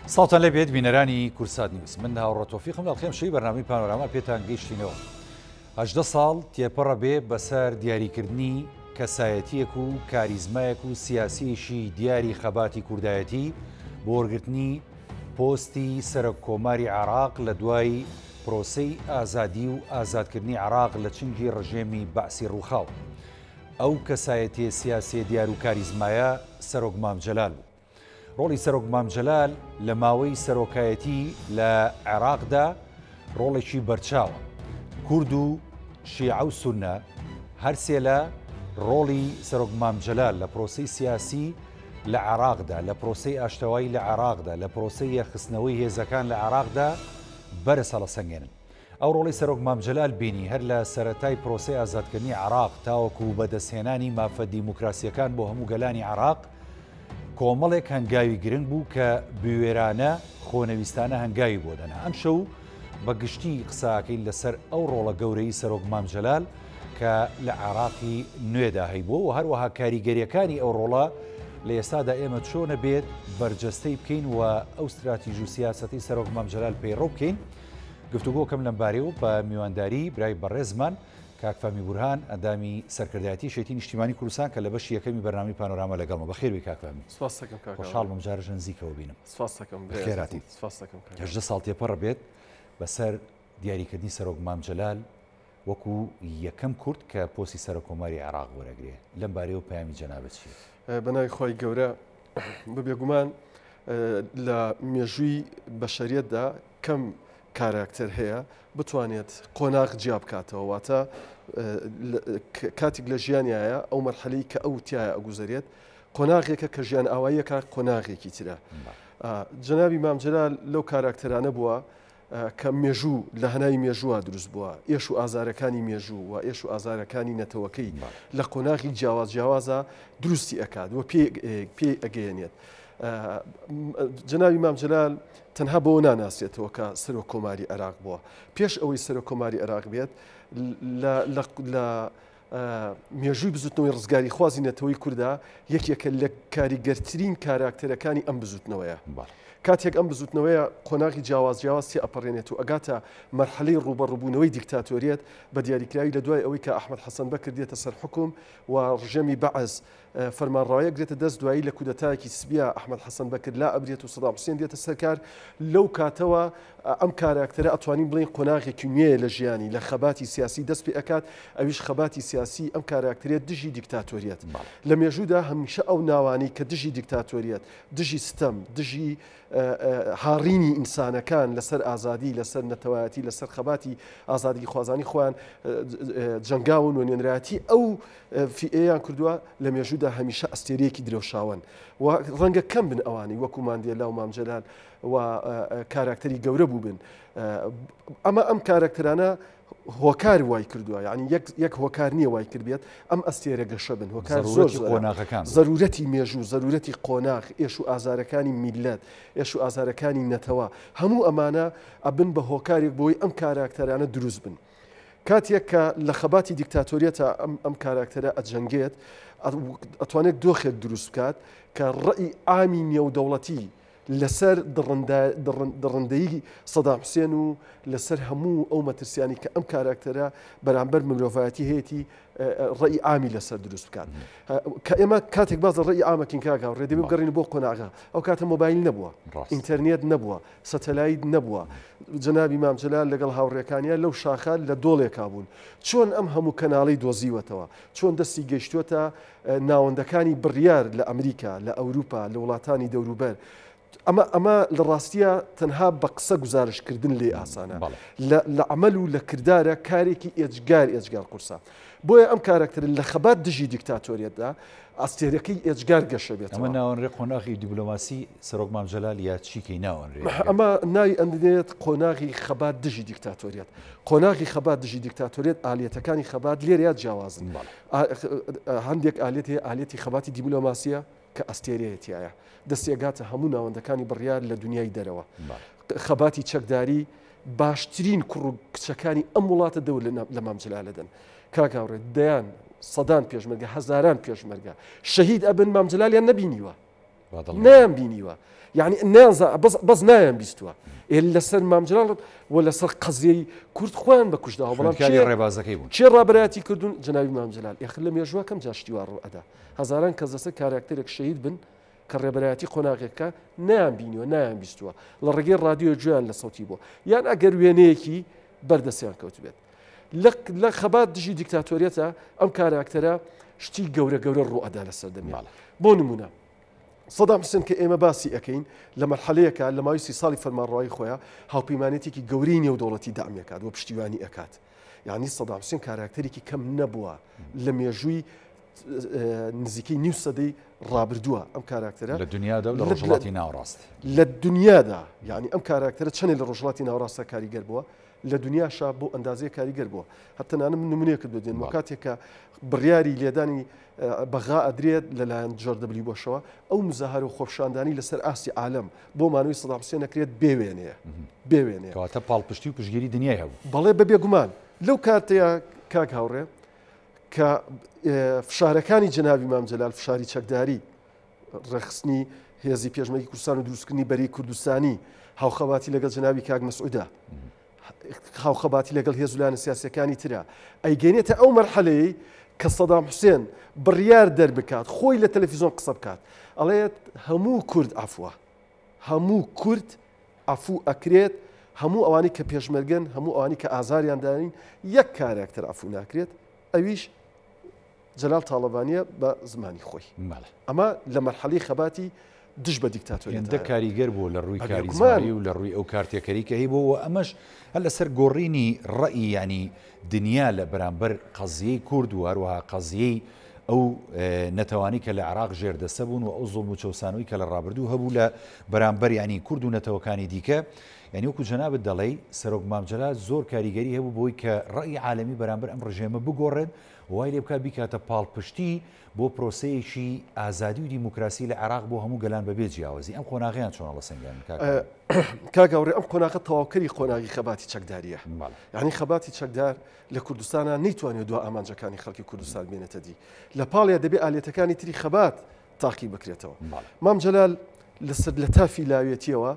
ساڵتان لێ بێت بینەرانی کورسات نیوز من هاوڕە تۆفیقم لە خێم بەرنامەی پانۆراما پێتان گەیشتینەوە 18 ساڵ تێپەڕە بێ بەسەر دیاریکردنی کەسایەتیەک و کاریزمایەک و سیاسیشی دیاری خەباتی کوردایەتی بۆ وەرگرتنی پۆستی سەرۆک کۆماری عێراق لە دوای پرۆسەی ئازادی و ئازادکردنی عێراق لە چنگی ڕژێمی بەعسی ڕووخاو. ئەو کەسایەتیە سیاسی دیار و کاریزمایە سەرۆک مام جەلال بوو. ڕۆڵی سەرۆک مام جەلال لە ماوەی سەرۆکایەتی لە عێراقدا ڕۆڵێکی بەرچاوە. کورد و شیعە و سونە هەرسێ لە ڕۆڵی سەرۆک مام جەلال لە پرۆسەی سیاسی لە عێراقدا، لە پرۆسەی ئاشتەوایی لە عێراقدا، لە پرۆسەی یەخستنەوەی هێزەکان لە عێراقدا بەرز هەڵەسەنگێنن. ئەو ڕۆڵی سەرۆک مام جەلال بینی هەر لە سەرەتای پرۆسەی ئازادکردنی عێراق تاوەکو بەدەستهێنانی مافە دیموکراسیەکان بۆ هەموو گەلانی عێراق کۆمەڵێک هەنگاوی گرنگ بوو کە بوێرانە خۆنەویستانە هەنگاوی بۆ دەنا. ئەم شەو بە گشتی قساکەین لەسەر ئەو ڕۆڵە گەورەی سەرۆک مام جەلال کە لە عێراقی نوێدا هەیبووە و هەروەها کاریگەریەکانی ئەو ڕۆڵە لە ئێستادا ئێمە چۆنە بێت بەرجەستەی بکەین و ئەو استراتیژی و سیاسەتی سەرۆک مام جەلال پەیڕەو بکەین. گفتوگۆکەم لەمبارەیەوە بە میوانداری برای بەڕێزمان کاک فامی بورهان ئەندامی سەرکردایەتی شێتی نیشتیمانی کوردستان کە لە بەشی یەکەمی بەرنامەی پانۆراما لەگەڵمە. بەخێربی کاک فامی. سپاس دەکەم کاک. خۆشحاڵم جارش نزیکەوە بینم. سپاس دەکەم. بەخێراتی. سپاس دەکەم کاک. 18 ساڵ تێپەڕە بێت بەسەر دیاریکردنی سەرۆک مام جەلال وەکو یەکەم کورد کە پۆستی سەرۆک کۆماری عێراق وەرەگرێ. لەم بارەیەوە پەیامی جەنابەت چییە؟ بەناوی خۆی گەورە بەبێگومان لە مێژووی بەشەریەتدا کەم کاراکتەر هەیە بتوانێت قۆناغ جیا بکاتەوە، واتە کاتێک لە ژیانیایە ئەو مەرحەلەی کە ئەو تایە ئەگوزارێت قۆناغێکە کە ژیان ئاواییەکە قۆناغێکی ترە. جەنابی مام جەلال لەو کاراکتەرانە بووە کە مێژوو لە هەنای مێژووە دروست بووە، ئێش و ئازارەکانی مێژوو و ئێش و ئازارەکانی نەتەوەکەی لە قۆناغی جیاوازە دروستی ئەکات و پێی ئەگەیەنێت. جەنابی مام جەلال تەنها بۆ ناناسێتەوە کە سەرۆک کۆماری عێراق بووە. پێش ئەوەی سەرۆک کۆماری عێراق بێت لە مێژووی بزوتنەوەی ڕزگاری خوازی نەتەوەی کووردا یەکێکە لە کاریگەرترین کاراکتەرەکانی ئەم بزوتنەوەیە. کاتێک ئەم بزوتنەوەیە قۆناغی جیاواز تێ ئەپەڕێنێت و ئەگاتە مەرحەلەی ڕوبەڕووبوونەوەی دیکتاتۆریەت بە دیاریکراوی لە دوای ئەوەی کە ئەحمەد حەسەن بەکر دێتە سەر حکوم و ڕژێمی بەعەز فەرمانڕەوایە گرێتە دەست دوایی لە کودەتایەکی سبیە ئەحمەد حەسەن بەکر لا ئەبرێت و سەدام حوسێن دێتە سەرکار. لەو کاتەوە ئەم کاراکتەرە ئەتوانین بڵین قۆناغێکی نوێیە لە ژیانی لە خەباتی سیاسی دەست پێ ئەکات. ئەویش خەباتی سیاسی ئەم کاراکتەرێت دژی دیکتاتۆریەت لە مێژوودا هەمیشە ئەو ناوانی کە دژی دیکتاتۆریەت، دژی ستەم، دژی هاڕینی ئینسانەکان لەسەر ئازادی، لەسەر نەتەوایەتی، لەسەر خەباتی ئازادی خوازانی خۆیان جەنگاون و نوێنراتی ئەو فئەیان کردووە لە مێژوودا هەمیشە ئەستێرەیەکی درێژاون و ڕەنگە کەم بن ئەوانی وەکو ماندێلا و مام جەلال و کاراکتەری گەورە بوو بن. ئەمە ئەم کاراکتەرانە هۆکار وای کردووە، یعنی یەک هۆکار نییە وای کردبێت ئەم ئەستێرە گەشە بن. هۆکار زۆر زەرورەتی مێژوو، زەرورەتی قۆناغ، ئێش و ئازارەکانی میلەت، ئێش و ئازارەکانی نەتەوە، هەموو ئەمانە ئەبن بە هۆکارێک بۆی ئەم کاراکتەرانە دروست بن. کاتێک کە لە خەباتی دیکتاتۆریەتە ئەم کاراکتەرە ئەجەنگێت ئەتوانێت دۆخێک دروست بکات کە ڕەئی ئامی نێودەوڵەتی لەسەر دڕندەیی سەدام حوسێن و لەسەر هەموو ئەو مەترسیانی کە ئەم کاراکتەرە بەرامبەر مرۆڤایەتی هەیەی ڕێی ئامی لەسەر دروست بکات. کە ئێمە کاتێک باز ڕێی ئامەکەین کاگا و ڕێدەبێ بگەڕین بۆ قۆناغا، ئەو کاتە مۆبایل نەبووە، ئینتەرنێت نەبووە، سەتەلایت نەبووە. جەنابی مام جەلال لەگەڵ هاوڕێکانیان لەو شاخە لە دۆڵێکا بوون. چۆن ئەم هەموو کەناڵی دۆزیوەتەوە، چۆن دەستی گەیشتووەتە ناوەندەکانی بڕیار لە ئەمریکا، لە ئەوروپا، لە وڵاتانی دەوروبەر. ئەمە لە ڕاستیە تەنها بە قسە گزارشکردن لێ ئاسانە، لە عمل و لە کردارە کارێکی ئێجگار قورسە. بۆیە ئەم کارکتەر لە خەبات دژی دیکتاتۆریەتدا ئەستێرەکەی ئێجگار گەشە بێت. ئەمە ناوەنڕێ قۆناغی دیبلۆماسی سەرۆک مام جەلال یا چیکەی ناوەنڕێ؟ ئەمە ناوی ئەندێت قۆناغی خەبات دژی دیکتاتۆریەت. قۆناغی خەبات دژی دیکتاتۆریەت ئالێتەکانی خەبات لێرە جیاوازن. هەندێک ئالێت هەیە، ئالێتی خەباتی دیبلۆماسیە کە ئەستێرەیەتیایە دەستێگاتە هەموو ناوەندەکانی بڕیار لە دنیای دەرەوە. خەباتی چەکداری باشترین کوڕ و کچەکانی ئەم وڵاتە دەور لە مام جەلال دەن. کاکاوڕێت دەیان سەدان پێشمەرگە، هەزاران پێشمەرگە شەهید ئەبن مام جەلالیان نەبینیوە، نەیان بینیوە. يعني نانزا بس نايم بيستوا إلا سر مامجلال ولا سر قضية كرد خوان بكوش ده بلام كاري الربازة كيبون چه رابراتي كردون جنابي مامجلال يخلم يجوا كم جاشتي وارو أدا هزاران كذا كاركترك شهيد بن كربراتي قناغك نام بينيو نام بيستوا للرجال راديو جوان لصوتي بو يعني أجر وينيكي بردسيان كوتبت لك خبات دجي ديكتاتوريتا أم كاركترا شتي جورة الرؤى للسردمي بونمونا صدام حسين كإما باسي أكين لما الحلية لما يسي صالي فرمان رأي خويا هاو بيمانيتي كي جوريني ودولتي دعم يكاد وبشتيواني أكاد يعني صدام حسين كاركتري كي كم نبوا لم يجوي نزيكي نيوسدي رابردوا أم كاركترا للدنيا ده للرجلاتي ناوراست للدنيا ده يعني أم كاركترا تشني للرجلاتي ناوراست كاري قربوا لدنيا شاب أندازي كاري قربوا حتى أنا من نمونية كدودين مكاتيك برياري ليداني بغاء أدريد للاند جورج دبليو بوشوا أو مظاهرة وخوفشانداني لسر آسي عالم بو مانوي صدام حسين كريت بيوينية كواتا بالبشتي وبشجيري دنيا هو بالله ببي جمان لو كانت كاك هوري كفشاركاني جنابي مام جلال فشاري چەکداری رخصني هێزی پێشمەرگی کوردستان و دروستکردنی بەری کوردستانی هاوخەباتی لەگەڵ جنابی کاک مەسعودە هاوخەباتی لەگەڵ هێزولانە سیاسەکانی ترە ئەیگەنێتە ئەو مەرحەلەی کە سەدام حوسێن بڕیار دەربکات خۆی لە تەلەڤیزۆن قسە بکات ئەڵێت هەموو کورد ئافووە هەموو کورد ئافوو ئەکرێت هەموو ئەوانی کە پێشمەرگن هەموو ئەوانی کە ئازاریان دارین یەک کارێکتر ئافوو ناکرێت ئەویش جلال طالبانیە بە زمانی خۆی ئەمە لە مەرحەلەی خەباتی دش بە دیکتاتۆری هەندە کاریگەر بوو لە ڕووی کاریزمانی و لە ڕووی ئەو کارتێکەری کە هەیە بوو ئەمەش هەر لەسەر گۆڕینی ڕەئی ینی دنیا لە بەرامبەر قەزیەی کورد و هەروەها قەزیەی ئەو نەتەوانی کە لە عێراق ژێردەسە بوون و ئەو زوڵم و چەوسانەوەی کە لە ڕابردوو هەبوو لە بەرامبەر ینی کورد و نەتەوەکانی دیکە ینی وەکو جەنابت دەڵێ سەرۆک مامجەلال زۆر کاریگەری هەبوو بۆی کە ڕەئی عالەمی بەرامبەر ئەم ڕژێمە بگۆڕێن وای لێ بکات بیکاتە پاڵپشتی بۆ پرۆسەیەکی ئازادی و دیموکراسی لە عێراق بۆ هەموو گەلان بەبێ جیاوازی ئەم قۆناغیان چۆنە لە سنگان کاگەورێ ئەم قۆناغە تەواوکەری قۆناغی خەباتی چەکداریە یعنی خەباتی چەکدار لە کوردستانە نەیتوانێت دو ئامانجەکانی خەڵکی کوردستان بێنێتە دی لە پاڵیا دەبێ ئالێتەکانی تری خەبات تاقی بکرێتەوە مام جەلال لە تافی لاوێتیەوە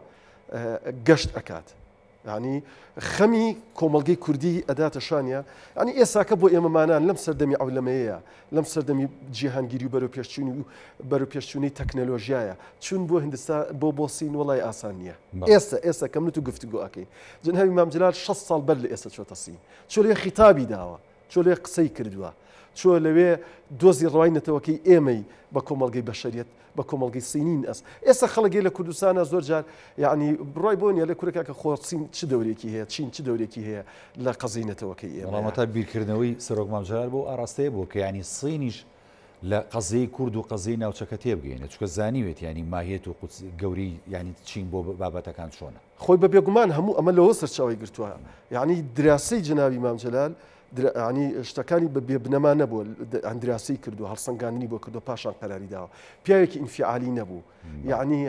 گەشت ئەکات يعني خەمی کۆمەڵگەی کوردی ئەداتە شانە ینی ئێساکە بۆ ئێمەمانان لەم سەردەمی ئەولەمەیە لەم سەردەمی جیهانگیری و بەرەو پێشچوونی تەکنەلۆژیایە چون بۆ هندستان بۆ سین وڵای ئاسان نییە ئێستا کەمنت و گفتوگۆ ئەکەین جەنابی مام جەلال 6 ساڵ بەر لە ئێستا چۆتە سین چۆ لێ خیتابی داوە چۆ لێ قسەی کردووە چۆ لەوێ دۆزی ڕای نەتەوەکەی ئێمەی بە کۆمەڵگەی بەشەریەت بە کۆمەڵگەی سینین ئەس ئێستا خەڵکی لە کوردستانە زۆر جار یعنی بڕای بۆنیە لە کوورەکە کە خۆچین چ دەورێکی هەیە چین چ دەورێکی هەیە لە قەزەی نەتەوەکەی ئێمە تا بیرکردنەوەی سەرۆک مامجەلال بۆ ئاراستەیە بۆ کە ینی سینیش لە قەزەی کورد و قەزەی ناوچەکە تێبگەینە چکە زانیوێت ینی ماهیەت و گەوری ینی چین بۆ بابەتەکان چۆنە خۆی بە بێگومان هەموو ئەمە لەوە سەرچاوی گرتووە یعنی دراسی جنابی مامجەلال ینی شتەکانی بە بنەما نەبووە ئەندراسی کردو هەڵسەنگاندنی بۆ کردو پاشان قەراری داوە پیاوێکی ئینفعالی نەبوو یعنی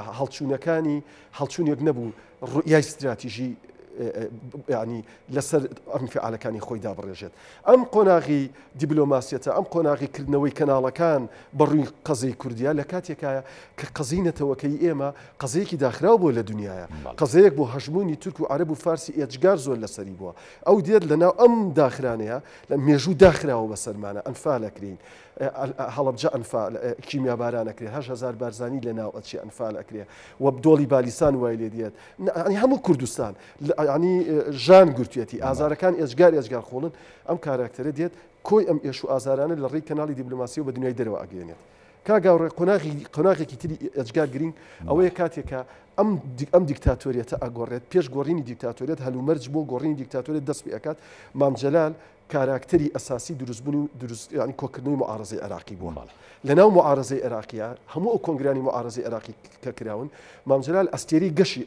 هەڵچوونێک نەبوو ڕوئیای استراتیژی ینی لەسەر ئەنفعالەکانی خۆی دابڕێژێت ئەم قۆناغی دیبلۆماسیەتە ئەم قۆناغی کردنەوەی کەناڵەکان بەڕووی قەزەی کوردیا لە کاتێکایە کە قەزەی نەتەوەکەی ئێمە قەزەیەکی داخراو بۆ لە دنیاە قەزەیەک بۆ هەژمونی تورک و عەرەب و فارسی ئێجگار زۆر لەسەری بووە ئەو دێت لەناو ئەم داخرانەیە لە مێژوو داخراوە بەسەرمانە ئەنفالەکرین هەڵەبجە ئەنفال کیمیا بارانەکرێت 8,000 بارزانی لەناو ئەچی ئەنفال ئەکرێ وە دۆڵی بالیسان وای لێ دێت هەموو کوردستان ینی ژان گورتوێتی ئازارەکان ئێجگار خۆڵن ئەم کارکتەرە دێت کۆی ئەم ئێش و ئازارانە لە ڕێی کەناڵی دیبلۆماسی و بە دنیای دەرەوە ئەگەێنێت کاگاوڕێ قۆناغێکی تری ئەجگار گرنگ ئەوەیە کاتێکە ئەم دیکتاتۆریەتە ئەگۆڕێت پێش گۆڕینی دیکتاتۆریەت هەلومەرج بۆ گۆڕینی دیکتاتۆریەت دەست پێ ئەکات مامجەلال کاراکتەری ئەساسی دروستبوون و ینی کۆکردنەوەی معارەزەی عێراقی بووە لەناو معارەزەی عێراقیە هەموو ئەو کۆنگرانی معارەزەی عێراقی کە کراون مامجەلال ئەستێری گەشی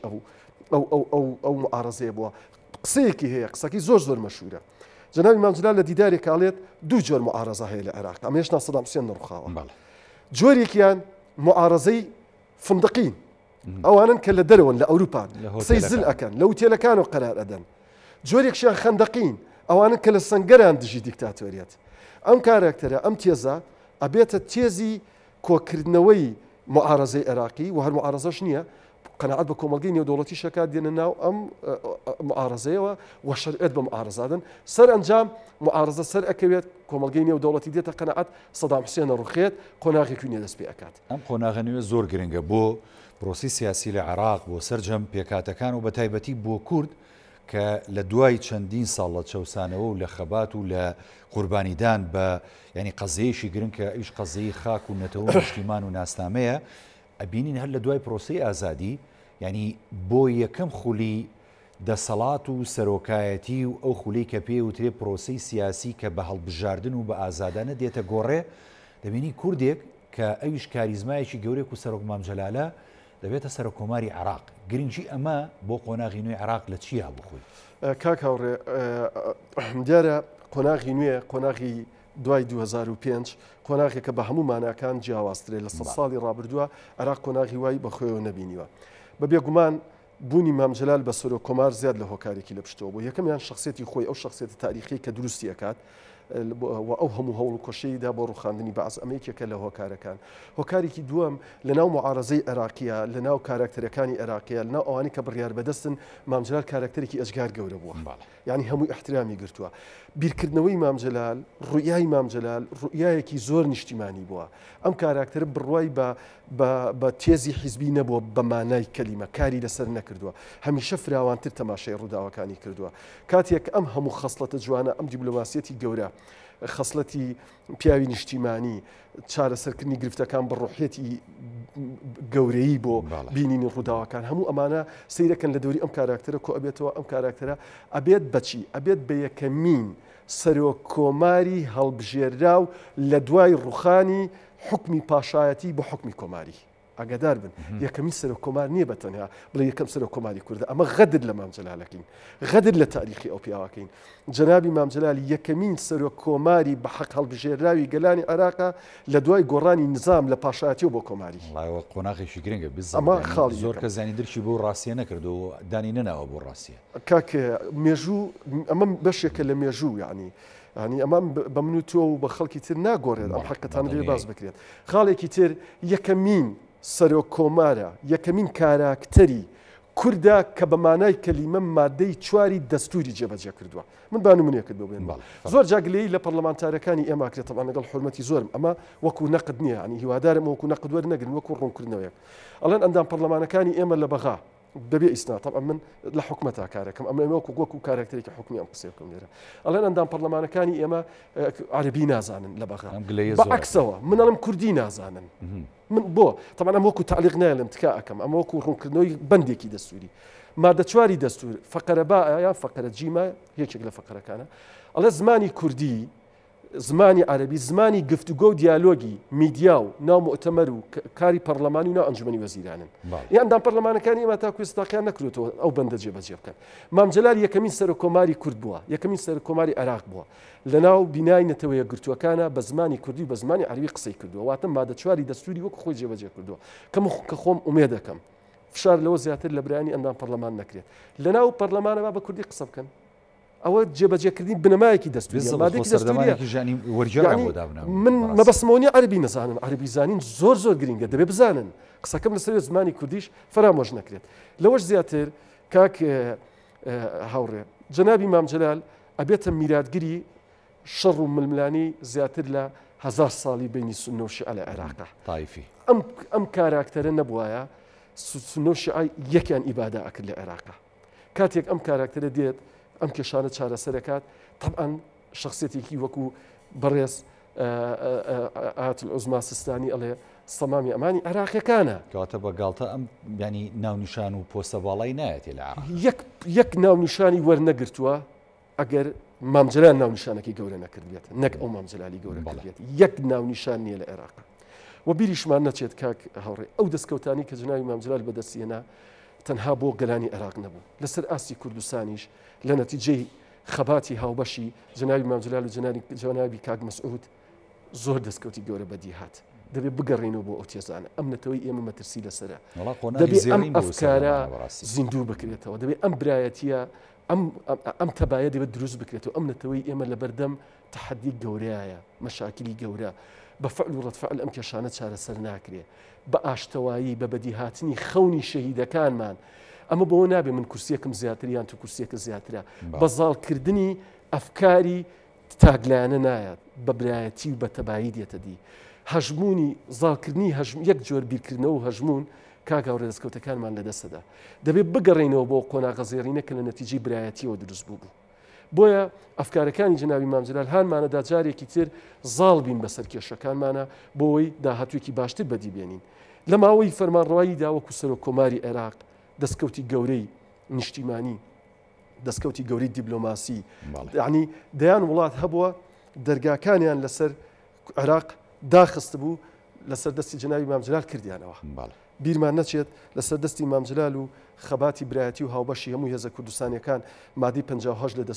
ئەو معارەزەیە بووە قسەیەکی هەیە قسەکی زۆر مەشهورە جەنابی مامجەلال لە دیدارێک کاڵێت دوو جۆر معارەزە هەیە لە عێراق ئەمە هێشتا سەدام حوسێن نەڕوخاوە جۆرێکیان معارەزەی فندقین ئەوانن کە لە دەرەوەن لە ئەوروپان قسەی زل ئەکەن لە وتێلەکانەوە قەرار ئەدەن جۆرێکشیان خەندەقین ئەوانن کە لە سەنگەران دژی دیکتاتۆریەت ئەم کارکتەرە ئەم تێزە ئەبێتە تێزی کۆکردنەوەی معارزەی عێراقی و هەر معارزەش نییە قەنەعەت بە کۆمەلگەی نێودەوڵەتی شەکات دێنە ناو ئەم معارزەیەوە و شەرعێت بە معارزادن سەر ئەنجام معارزە سەر ئەکەوێت کۆمەلگەی نێودەوڵەتی دێتە قەنەعەت سەدام حوسێنە ڕوخێت قۆناغێکی نوێ دەست پێ ئەکات. ئەم قۆناغە نوێ زۆر گرنگە بۆ پرۆسی سیاسی لە عێراق بۆ سەرجەم پێکاتەکان و بە تایبەتی بۆ کورد کە لە دوای چەندین ساڵ لە چەوسانەوە و لە خەبات و لە قوربانیدان بە ینی قەزەیەشی گرنگ کە ئیش قەزەی خاک و نەتەوە نیشتیمان و ناسنامەیە ئەبینین هەر لە دوای پرۆسی ئازادی ینی بۆ یەکەم خولی دەسەڵات و سەرۆکایەتی و ئەو خولی کە پێ وترێ پرۆسی سیاسی کە بە هەڵبژاردن و بە ئازادانە دێتە گۆڕێ دەبینی کوردێک کە ئەویش کاریزمایەکی گەورێک و سەرۆک مامجەلالە دەبێتە سەرۆکۆماری عێراق. گرنگی ئەمە بۆ قۆناغی نوێی عێراق لە چیە بخۆی؟ کاک هاوڕێ دیارە قۆناغی نوێ قۆناغی دوای 2005 قۆناغێکە بە هەموو ماناکان جیاوازترێ لە 100 ساڵی ڕابردووە عێراق قۆناغی وای بەخۆیەوە نەبینیوە. بە بێگومان بوونی مامجلال بە سەرۆکۆمار زیاد لە هۆکارێکی لە پشتەوە بوو. یەکەمیان شخصیەتی خۆی ئەو شخصیەتە تاریخی کە دروستی ئەکات و ئەو هەموو هەوڵ و کۆشەیدا بۆ ڕوخاندنی بەعز ئەمەیەکێکە لە هۆکارەکان. هۆکارێکی دووەم لە ناو معارەزەی عێراقیە لە ناو کاراکتەرەکانی عێراقیە لە ناو ئەوانی کە بڕیار بەدەستن مامجلال کاراکتەرێکی ئەجگار گەورە بووە یعنی هەمووی احترامی گرتووە. بیرکردنەوەی مامجلال ڕوئیای مامجلال ڕوئیایەکی زۆر نیشتیمانی بووە. ئەم کاراکتەر بڕوای بە تێزی حیزبی نەبووە بە مانای کەلیمە کاری لەسەر نەکردووە هەمیشە فراوانتر تەماشای ڕووداوەکانی کردووە. کاتێک ئەم هەموو خەسڵەتە جوانە ئەم دیبلۆماسیەتی گەورە خەسڵەتی پیاوی نیشتیمانی چارەسەرکردنی گرفتەکان بە ڕوحێتی گەورەی بۆ بینینی ڕووداوەکان هەموو ئەمانە سیرەکەن لە دەوری ئەم کاراکتەرە کۆ ئەبێتەوە. ئەم کاراکتەرە ئەبێت بەچی ئەبێت بە یەکەمین سەرۆکۆماری هەڵبژێرا و لە دوای ڕوخانی حکمی پاشایەتی بۆ حکمی کۆماری ئاگادار بن. یەکەمین سەرۆکۆمار نییە بەتەنها بڵێ یەکەم سەرۆکۆماری کوردە ئەمە غەدر لە مامجلالەکەین غەدر لە تاریخی ئەو پیاوەکەین. جەنابی مامجلال یەکەمین سەرۆکۆماری بە حەق هەڵبژێراوی گەلانی عێراقا لە دوای گۆڕانی نظام لە پاشایەتی بۆ کۆماری. قۆناغێکی گرنگە ئەمە خاڵی زۆر کە زانی درشی بۆ ڕاستیە نەکرد و دانی نەناوە بۆ ڕاستیە. کاکە مێژوو ئەمە بەشێکە لە مێژوو یعنی ینی ئەمە بە من و تۆ و بە خەڵکی تر ناگۆڕێت ئەم حەقەتانە لێ باز بکرێت. خاڵێکی تر یەکەمین سەرۆکۆمارە یەکەمین کاراکتەری کووردا کە بە مانای کەلیمە مادەی چواری دەستوری جێبەجێ کردووە. من بانمونێکت بۆ بێن زۆر جاگلەی لە پەرلەمانتارەکانی ئێماکرێت تەمان لەگەڵ حرمەتی زۆرم ئەمە وەکو نەقد نییە ینی هیوادارم وەکو نەقد وەرنەگرن وەکو ڕوونکردنەوەیە. ئەڵێن ئەندام پەرلەمانەکانی ئێمە لە بەغا دەبێ ئیسنا طبعا من لە حکومەتا کارەکەم ئەمە وەکو کارکتێکی حکومی ئەم قسەکەم لێرە ئەڵێن ئەندام پەرلەمانەکانی ئێمە عەربی نازانن لە بەغا بەعکسەوە منەڵم کوردی نازانن. من بۆ طبعا ئەم وەکو تعلیق نایە لەم تکا ئەەکەم ئەمە وەکو ڕوونکردنەوەی بەندێکی دەستوری مادە چواری دەستور فەقەرە با یان فەقەرە جیمە یەکێک لە فەقەرەکانە ئەڵێ زمانی کوردی زمانی عربی زمانی گفتوگۆ و دیالۆگی میدیا و ناو مؤتەمەر و کاری پەرلەمانی و ناو ئەنجومەنی وەزیرانن. ئەندام پەرلەمانەکانی ئێمە تاکو ئێستاقیان نەکرێتەوە ئەو بەندە جێبەجێ بکەن. مامجلال یەکەمین سەرۆکۆماری کورد بووە یەکەمین سەرۆکۆماری عێراق بووە لە ناو بینای نەتەوەیە گرتووەکانە بە زمانی کوردی بە زمانی عەربی قسەی کردووە واتە مادە چواری دەستوری وەکو خۆی جێبەجێ کردووە کە خۆم ئومێد دەکەم فشار لەوە زیاتر لە برانی ئەندام پەرلەمان نەکرێت لە ناو پەرلەمانە با بە کوردی قسە بکەن. ئەوە جێبەجێکردنی بنەمایەکی دەستوری من مەبەسمەوەنی عەربی نەزانن عەربی زانین زۆر گرنگە دەبێ بزانن قسەکەم لەسەر زمانی کوردیش فرامۆژ نەکرێت. لەوەش زیاتر کاک هاوڕێ جەنابی مامجلال ئەبێتە میراتگیری شەڕ و ململانی زیاتر لە 1000 ساڵی بینی سونە و شیعە لە عێراقا تایفی ئەم کاراکتەرە نەبووایە سونە و شیعە یەکیان ئیبادا ئەکرد لە عێراقا. کاتێک ئەم کاراکتەرە دێت ئەم کێشانە چارەسەرەکات طبعاً شخصیەتێکی وەکو بەڕێز ئاەت العوزما سیستانی ئەڵێ سەمامی ئەمانی عێراقیەکانە کەواتە بەگاڵتە ئەم ینی ناونیشان و پۆستە باڵای نایەتی لە یەک ناونیشانی وەرنەگرتووە ئەگەر مامجلال ناونیشانەکەی گەورە نەکردێت نەک ئەو مامجلالی گەورە بێت یەک ناونیشان نییە لە عێراقا و بیریشمان نەچێت کاک هەوڕێ ئەو دەستکەوتانی کە جناوی مامجلال بەدەستێنا تەنها بۆ گەلانی عێراق نەبوو لەسەر ئاستی کوردستانیش لە نەتیجەی خەباتی هاوبەشی جناوی مامجلال و جنابی کاک مەسعود زۆر دەستکەوتی گەورە بەدی هات. دەبێت بگەڕێنەوە بۆ ئەو تێزانە ئەم نەتەوەی ئێمە مەترسی لەسرە دەبێت ئەم ئەفکارە زیندوو بکرێتەوە دەبێت ئەم برایەتیە ئەم تەبایە دەبێت دروست بکرێتەوە ئەم نەتەوەی ئێمە لە بەردەم تەحەدی گەورەیە مەشاکلی گەورە بە فعل و ڕەتفعل ئەم کێشانە چارەسەر ناکرێ بە ئاشتەوایی بە بەدیهاتنی خەونی شەهیدەکانمان ئەمە بۆ نابێ من کورسیەکەم زیاتریان تو کورسیەکە زیاترە بەزاڵکردنی ئەفکاری تاگلایانە نایەت بە برایەتی و بە تەبایی دێتە دی هەژمونی زاڵکردنی یەک جۆر بیرکردنەوە و هەژمون کاگاو ڕێدەستکەوتەکانمان لەدەستەدا دەبێت بگەڕێنەوە بۆ قۆناغەزێڕینەکە لە نەتیجەی برایەتیەوە دروست بوو بۆیە ئەفکارەکانی جناوی مام جەلال هانمانەدا جارێکی تر زاڵ بین بەسەر کێشەکانمانە بۆەوەی داهاتوێکی باشتر بەدیبێنین لە ماوەی فەرمانڕەوایی وەکو سەرۆک کۆماری عێراق دەستکەوتی گەورەی نیشتیمانی دەستکەوتی گەورەی دیبلۆماسی یعنی دەیان وڵات هەبووە دەرگاکانیان لەسەر عێراق داخست بوو لەسەر دەستی جناوی مام جەلال کردیانەوە بیرمان نەچێت لەسەر دەستی مام جەلال و خەباتی برایەتی و هاوبەشی هەموو هێزە کوردستانیەکان مادەی 58 لە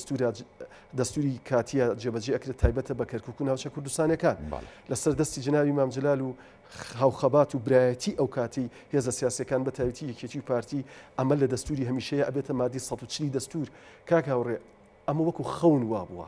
دەستوری کاتیە جێبەجێ ئەکرێت تایبەتە بە کەرکووک و ناوچە کوردستانیەکان لەسەر دەستی جناوی مام جەلال و هاوخەبات و برایەتی ئەو کاتی هێزە سیاسەکان بە تایبەتی یەکێتی و پارتی ئەمە لە دەستوری هەمیشەیە ئەبێتە مادی 140 دەستور کاک هاوڕێ ئەمە وەکو خەون وا بووە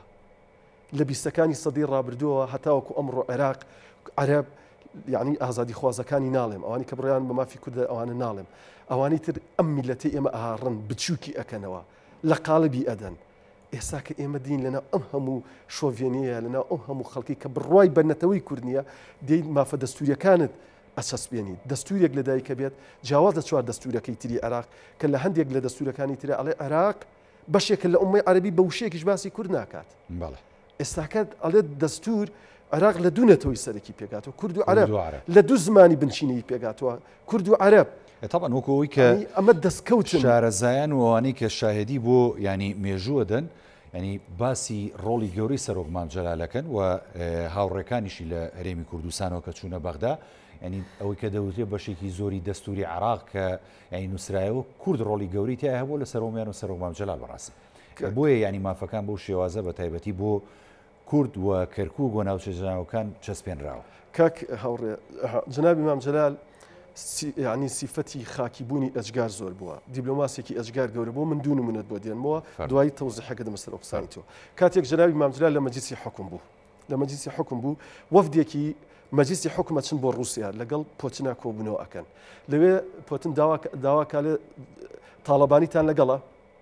لە بیستەکانی سەدەی ڕابردووە هەتاوەکو ئەمڕۆ عێراق عەرەب یعنی ئازادی خوازەکانی ناڵێم ئەوانی کە بڕیان بە مافی کوردە ئەوانە ناڵێم ئەوانی تر ئەم میلەتەی ئێمە ئاڕن بچووکی ئەکەنەوە لە قالبی ئەدەن ئێستا کە ئێمە دین لەناو ئەم هەموو شۆڤێنەیە لەناو ئەم هەموو خەڵکی کە بڕوای بەرنەتەوەی کوردنیە دەیت مافە دەستوریەکانت ئەچەسبێنیت دەستورێک لەدایکە بێت جیاواز لە چوار دەستورەکەی تری عێراق کە لە هەندێک لە دەستورەکانی ترە ئەڵێ عێراق بەشێکە لە ئومەی عەرەبی بە وشەیەکیش باسی کورد ناکات ئێستاکەت ئەڵێت دەستور عێراق لە دوو نەتەوەی سەرەکی پێگاتەوە کورد و عەرەب لە دوو زمانی بنچینەی پێگاتەوە کورد و عەرەب طبعا وەکەوەی کە ئەمە دەستکەوتن شارەزایان و ئەوانەی کە شاهدی بۆ ینی مێژووە دەن ینی باسی ڕۆڵی گەورەی سەرۆک مام جەلالەکەن و هاوڕێکانیشی لە هەرێمی کوردستانەوە کە چوونە بەغدا ینی ئەوەی کە دەوترێت بەشێکی زۆری دەستوری عێراق کە ینی نووسرایەوە کورد ڕۆڵی گەوری تیا هەبوو لە سەرۆمیان و سەرۆک مام جەلال بەڕاستی بۆیە ینی مافەکان بۆ شێوازە بە تایبەتی بۆ کورد و کەرکووک و ناوچە جناوەکان چەسپێنراوە کاک هاوڕێ جنابی مام جەلال یعنی سیفەتی خاکیبوونی ئەجگار زۆر بووە دیبلۆماسێکی ئەجگار گەورە بۆ من دوو نمونەت بۆ دێنمەوە دوای تەوزیحەکە دەمە سەر قسانیتەوە کاتێک جنابی مام جەلال لە مەجلیسی حکم بوو لە مەجلیسی حکم بوو وەفدێکی مەجلیسی حکومە چن بۆ رووسیا لەگەڵ پۆتنا کۆبوونەوە ئەکەن لەوێ پۆتن داواکە لێ تاڵەبانیتان لەگەڵە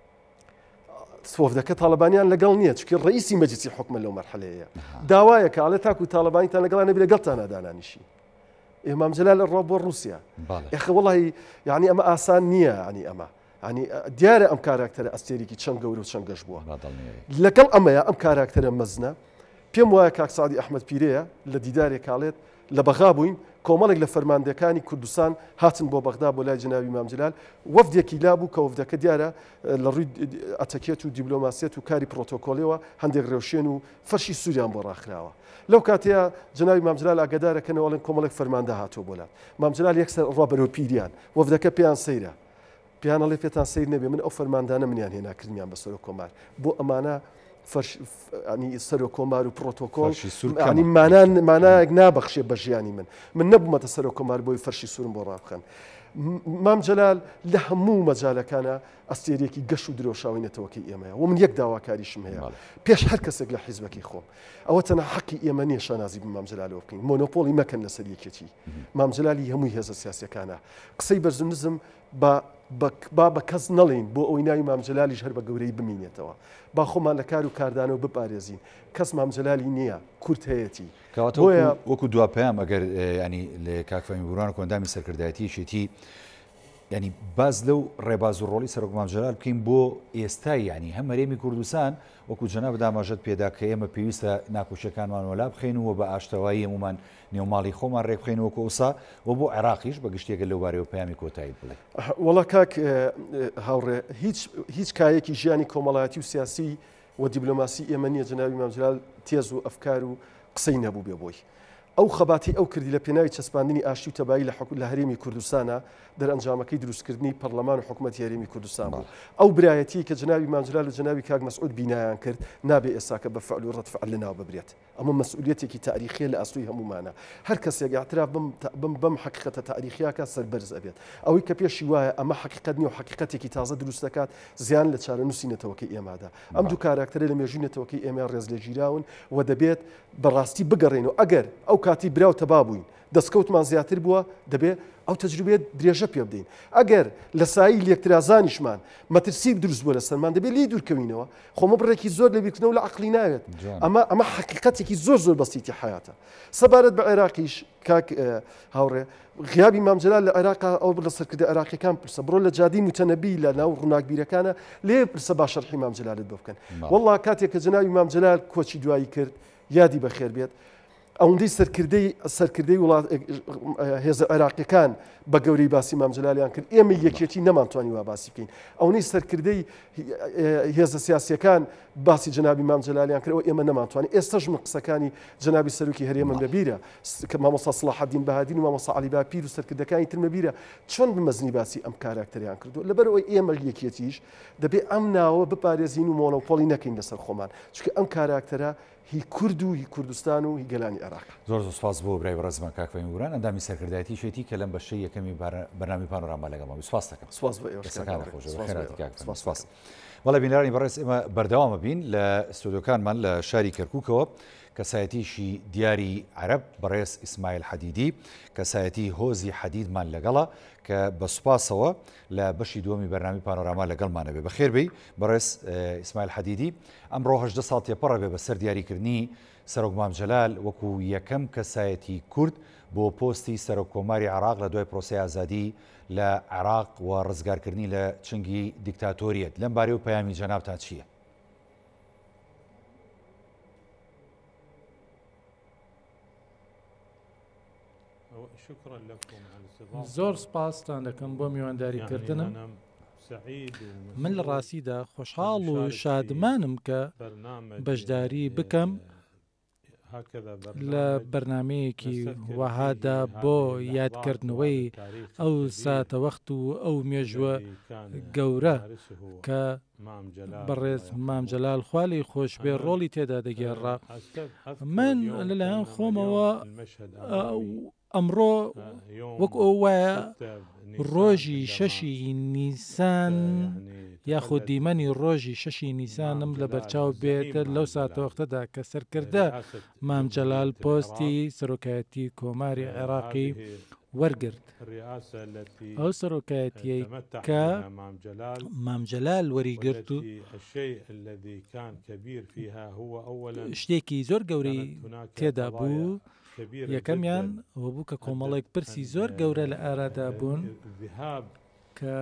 وەفدەکە تاڵەبانیان لەگەڵ نییە چکە ڕئیسی مەجلیسی حکومە لەو مەرحەلەیە داوایەکە ئاڵێ تاکو تاڵەبانیتان لەگەڵان نەبی لەگەڵتان نادانانیشی ئێمام جەلال ڕۆ بۆ رووسیا ئێخە وەڵی یعنی ئەمە ئاسان نییە ینی ئەمە ینی دیارە ئەم کاراکتەرە ئەستێرێکی چەند گەورە و چەند گەشت بووە لەگەڵ ئەمەیە ئەم کاراکتەرە مەزنە پێم وایە کاک سعدی ئەحمەد پیرەیە لە دیدارێک کاڵێت لە بەغا بووین کۆمەڵێک لە فەرماندەکانی کوردستان هاتن بۆ بەغدا بۆ لای جناوی مام جەلال وەفدێکی لابوو کە وەفدەکە دیارە لە ڕووی ئەتەکێت و دیبلۆماسیەت و کاری پرۆتۆکۆلەوە هەندێک ڕێوشێن و فەرشی سووریان بۆ ڕاخراوە لەو کاتەیە جناوی مام جەلال ئاگادارەکەنەوەڵێن کۆمەڵێک فەرماندە هاتووە بۆلات مام جەلال یەکسەر ڕابەرەوە پیریان وەفدەکە پێیان سەیرە پیانەڵێ پێتان سیر نەبێ من ئەو فەرماندانە منیان هێناکردیان بە سەرۆک کۆمار بۆ ئەمانە ینی سەرۆک کۆمار و پرۆتۆکۆل ینی مانایەک نابەخشێ بە ژیانی من نەبوومەتە سەرۆک کۆمار بۆی فەرشی سوورم بۆ ڕابخەن مام جەلال لە هەموو مەجالەکانە ئەستێرێکی گەشت و درۆشاوینەتەوەکەی ئێمەیە و من یەک داواکاریشم هەیە پێش هەر کەسێک لە حیزبەکەی خۆم ئەوە تەنها حەقی ئێمە نییە شانازی بە مام جەلالەوە بکەین مۆنۆپۆلی مەکەن لەسەر یەکێتی مام جەلالی هەمووی هێزە سیاسیەکانە قسەی بەرزنزم بە کەس نەڵین بۆ ئەوی ناوی مام جەلالیش هەر بە گەورەی بمینێتەوە با خۆمان لە کار و کاردانەوە بپارێزین کەس مام جەلالی نییە کورت هەیەتی وەکو دواپەیام ئەگەر ینی لە کاکفەمی بوران و کۆندامی سەرکردایەتیشێتی ینی باز لەو ڕێباز و ڕۆڵی سەرۆک مام جەلال بکەین بۆ ئێستای ینی هەم هەرێمی کوردستان وەکو جەناب داماژەت پێدا کە ئێمە پێویستە ناکۆچەکانمان وەلا بخەینەوە بە ئاشتەوایی هەمومان نێوماڵی خۆمان ڕێبخێنەوە ئەوسا و بۆ عێراقیش بە گشتێکە لەو بارەوە پەیامی کۆتایی بڵێ وەڵا کاک هاوڕێ هیچ کایەکی ژیانی کۆمەڵایەتی و سیاسی و دیبلۆماسی ئێمە نییە جەنابی مام جەلال تێز و ئەفکار و قسەی نەبوو بێ بۆی ئەو خەباتی ئەو کردی لە پێناوی چەسپاندنی ئاشتی و تەبایی لە هەرێمی کوردستانە دەرئەنجامەکەی دروستکردنی پەرلەمان و حکوومەتی هەرێمی کوردستان بوو ئەو برایەتی کە جناوی مام جەلال و جناوی کاک مەسعود بینایان کرد نابێ ئێستاکە بە فعل و ڕەتفعل لەناو ببرێت ئەمە مەسئولیەتێکی تاریخیە لە ئاسووی هەمومانە هەر کەسێک اعتراف بم حقیقەتە تاریخیاکە سەربەرز ئەبێت ئەوەی کە پێشی وایە ئەمە حقیقەت نیە و حقیقەتێکی تازە دروست دەکات زیان لە چارەنووسی نەتەوەکەی ئێمادا ئەم دوو کاراکتەرە لە مێژووی نەتەوەکەی ئێمە ڕێز لە گیراون و دەبێت بەڕاستی بگەڕێنەوە ئەگەر ئەو کاتی براو تەبا بووین دەستکەوتمان زیاتر بووە دەبێ ئەو تەجروبێت درێژە پێ بدەین ئەگەر لە سایی لێکترازانیشمان مەترسی دروست بووە لە سەرمان دەبێت لی دوورکەوینەوە خۆمە بڕێکی زۆر لە بیرکردنەوە لە عەقلی ناوێت ئەمە حقیقەتێکی زۆر بەسیتی حیاتە سەبارەت بە عێراقیش کاک هاوڕێ غیابی مام جەلال لە عێراق ئەو لە سەرکردە عێراقیەکان پرسە بڕۆ لە جادی متەنەبی لە ناو ڕووناکبیرەکانە لێ پرسە با شەرحی مام جەلالت بۆ بکەن وەڵڵا کاتێک کە جەنابی مام جەلال کۆچی دوایی کرد یادی بەخێر بێت ئەوەندەی سەرکردەی وڵات هێزە عێراقیەکان بە گەورەی باسی مام جەلالیان کرد ئێمە یەکێتی نەمانتوانی وا باسی بکەین ئەوەی سەرکردەی هێزە سیاسیەکان باسی جەنابی مام جەلالیان کرد ئەوە ئێمە نەمانتوانی ئێستاش من قسەکانی جەنابی سەرۆکی هەرێمم لەبیرە کە مامۆستا سەلاحەدین بەهادین و مامۆستا عەلی باپیر و سەرکردەکانی ترمە بیرە چۆن بمەزنی باسی ئەم کاراکتەریان کردو لەبەرەوەی ئێمە یەکێتیش دەبێ ئەم ناوە بپارێزین و مۆنۆپۆلی نەکەین لەسەر خۆمان چونکە ئەم کاراکتەرە هی کورد و هی کوردستان و هی گەلانی عێراق زۆر سوپاس بۆ برای بەڕێزمان کاکفەمی وران ئەندامی سەرکردایەتی شێتی کە لەم بەشەی یەکەمی بەرنامی پانۆراما لەگەڵمان سوپاس دەکەم سوپاس بۆ ئێوە سپاس وەڵا بینەرانی بەڕێز ئێمە بەردەوامە بین لە ستودیۆکانمان لە شاری کەرکووکەوە کەسایەتیشی دیاری عەرەب بەڕێز ئیسماعیل حەدیدی کەسایەتی هۆزی حەدیدمان لەگەڵە کە بە سوپاسەوە لە بەشی دووەمی بەرنامی پانۆراما لەگەڵمانە بێ بەخێر بێی بەڕێز ئیسماعیل حەدیدی ئەمڕۆ 18 ساڵ تێپەڕە بێ بەسەر دیاریکردنی سەرۆک مام جەلال وەکو یەکەم کەسایەتی کورد بۆ پۆستی سەرۆک کۆماری عێراق لە دوای پرۆسەی ئازادی لە عێراق و ڕزگارکردنی لە چنگی دیکتاتۆریەت لەم بارەی و پەیامی جەنابتان چییە؟ زۆر سپاستان دەکەم بۆ میوانداریکردنم من لە ڕاستیدا خۆشحاڵ و شادمانم کە بەشداری بکەم لە بەرنمەیەکی وەهادا بۆ یادکردنەوەی ئەو ساتەوەخت و ئەو مێژوە گەورە کە بەڕێز مام جەلال خوا لێی خۆش بێ ڕۆڵی تێدا دەگێڕا من لەلایەن خۆمەوە ئەمڕۆ وەک ئەو وایە ڕۆژی شەشی نیسان یاخود دیمەنی ڕۆژی شەشی نیسانم لە بەرچاو بێتە لەو ساتەوەختەدا کە سەرکردە مام جەلال پۆستی سەرۆکایەتی کۆماری عێراقی وەرگرت ئەو سەرۆکایەتیەی کە مام جەلال وەریگرت و شتێکی زۆر گەورەی تێدا بوو یەکەمیان ئەوە بوو کە کۆمەڵێک پرسی زۆر گەورە لە ئارادا بوون کە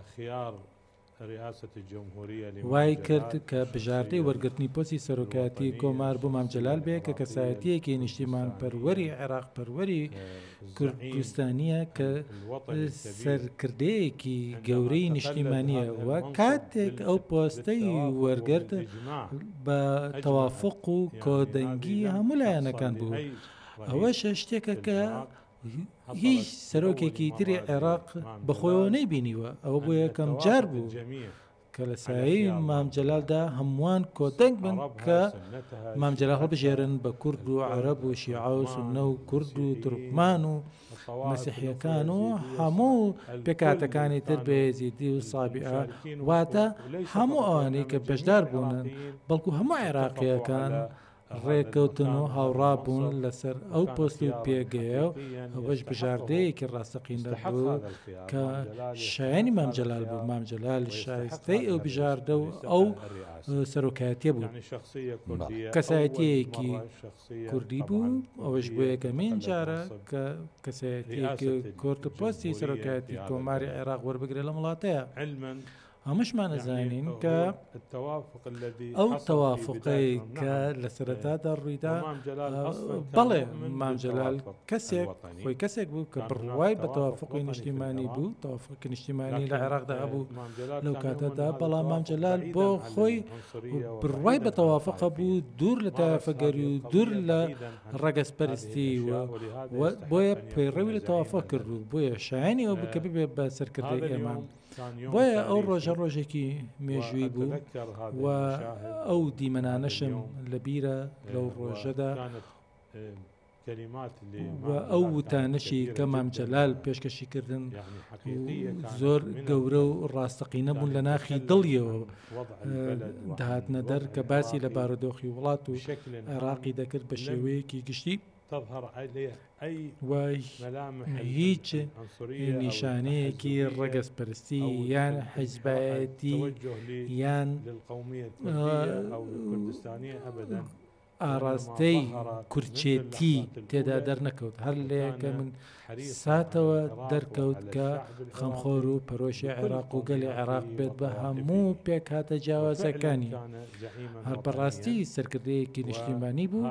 وای کرد کە بژاردەی وەرگرتنی پۆستی سەرۆکایەتی کۆمار بۆ مام جەلال بێ کە کەسایەتیەکی نیشتیمان پەروەری عێراق پەروەری کوردستانیە کە سەرکردەیەکی گەورەی نیشتیمانیە و کاتێک ئەو پۆستەی وەرگرت بە تەوافق و کۆدەنگی هەموو لایەنەکان بوو ئەوەشە شتێکە کە هیچ سەرۆکێکی تری عێراق بەخۆیەوە نەیبینیوە ئەوە بۆ یەکەم جار بوو کە لە سایەی مام جەلالدا هەمووان کۆدەنگ بن کە مام جەلال هەڵبژێرن بە کورد و عەرەب و شیعە و سوننە و کورد و تورکمان و مەسیحیەکان و هەموو پێکاتەکانی تر بە یەزیدی و سابیعە واتە هەموو ئەوانەی کە بەشدار بوونن بەڵکو هەموو عێراقیەکان ڕێککەوتن و هاوڕابوون لەسەر ئەو پۆست و پێگەیە و ئەوەش بژاردەیەکی ڕاستەقینە بوو کە شایانی مام جەلال بوو مام جەلال شایستەی ئەو بژاردە و ئەو سەرۆکایەتیە بوو کەسایەتیەکی کوردی بوو ئەوەش بۆ یەکەمین جارە کە کەسایەتیەکی کورد پۆستی سەرۆکایەتی کۆماری عێراق وەربگرێت لە وڵاتەیە هەمووشمان ئەزانین کە ئەو تەوافقەی کە لە سەرەتادا ڕوویدا بەڵێ مام جەلال کەسێک خۆی کەسێک بوو کە بڕوای بە تەوافقی نیشتیمانی بوو تەوافقی نیشتیمانی لە عێراقدا هەبوو لەو کاتەدا بەڵام مام جەلال بۆ خۆی بڕوای بە تەوافقە بوو دوور لە تایەفەگەری و دوور لە ڕەگەزپەرستی و بۆیە پەیڕەوی لە تەوافق کردو بۆیە شایانی ئەو بکە ببێ بە سەرکردەی ئێمە بۆیە ئەو ڕۆژە ڕۆژێکی مێژووی بوو و ئەو دیمەنانەشم لە بیرە لەو ڕۆژەدا و ئەو وتانەشی کە مام جەلال پێشکەشی کردن زۆر گەورە و ڕاستەقینە بوون لە ناخی دڵیەوە داهاتنە دەر کە باسی لە بارودۆخی وڵات و عێراقی دەکرد بە شێوەیەکی گشتی هیچ نیشانەیەکی ڕەگەزپەرستی یان حیزبایەتی یان ئاراستەی کورچێتی تێدا دەرنەکەوت هەر لەیەکە من ساتەوە دەرکەوت کە خەمخۆر و پەرۆشی عێراق و گەلی عێراق بێت بە هەموو پێک هاتە جیاوازەکانی هەر بەڕاستی سەرکردەیەکی نیشتیمانی بوو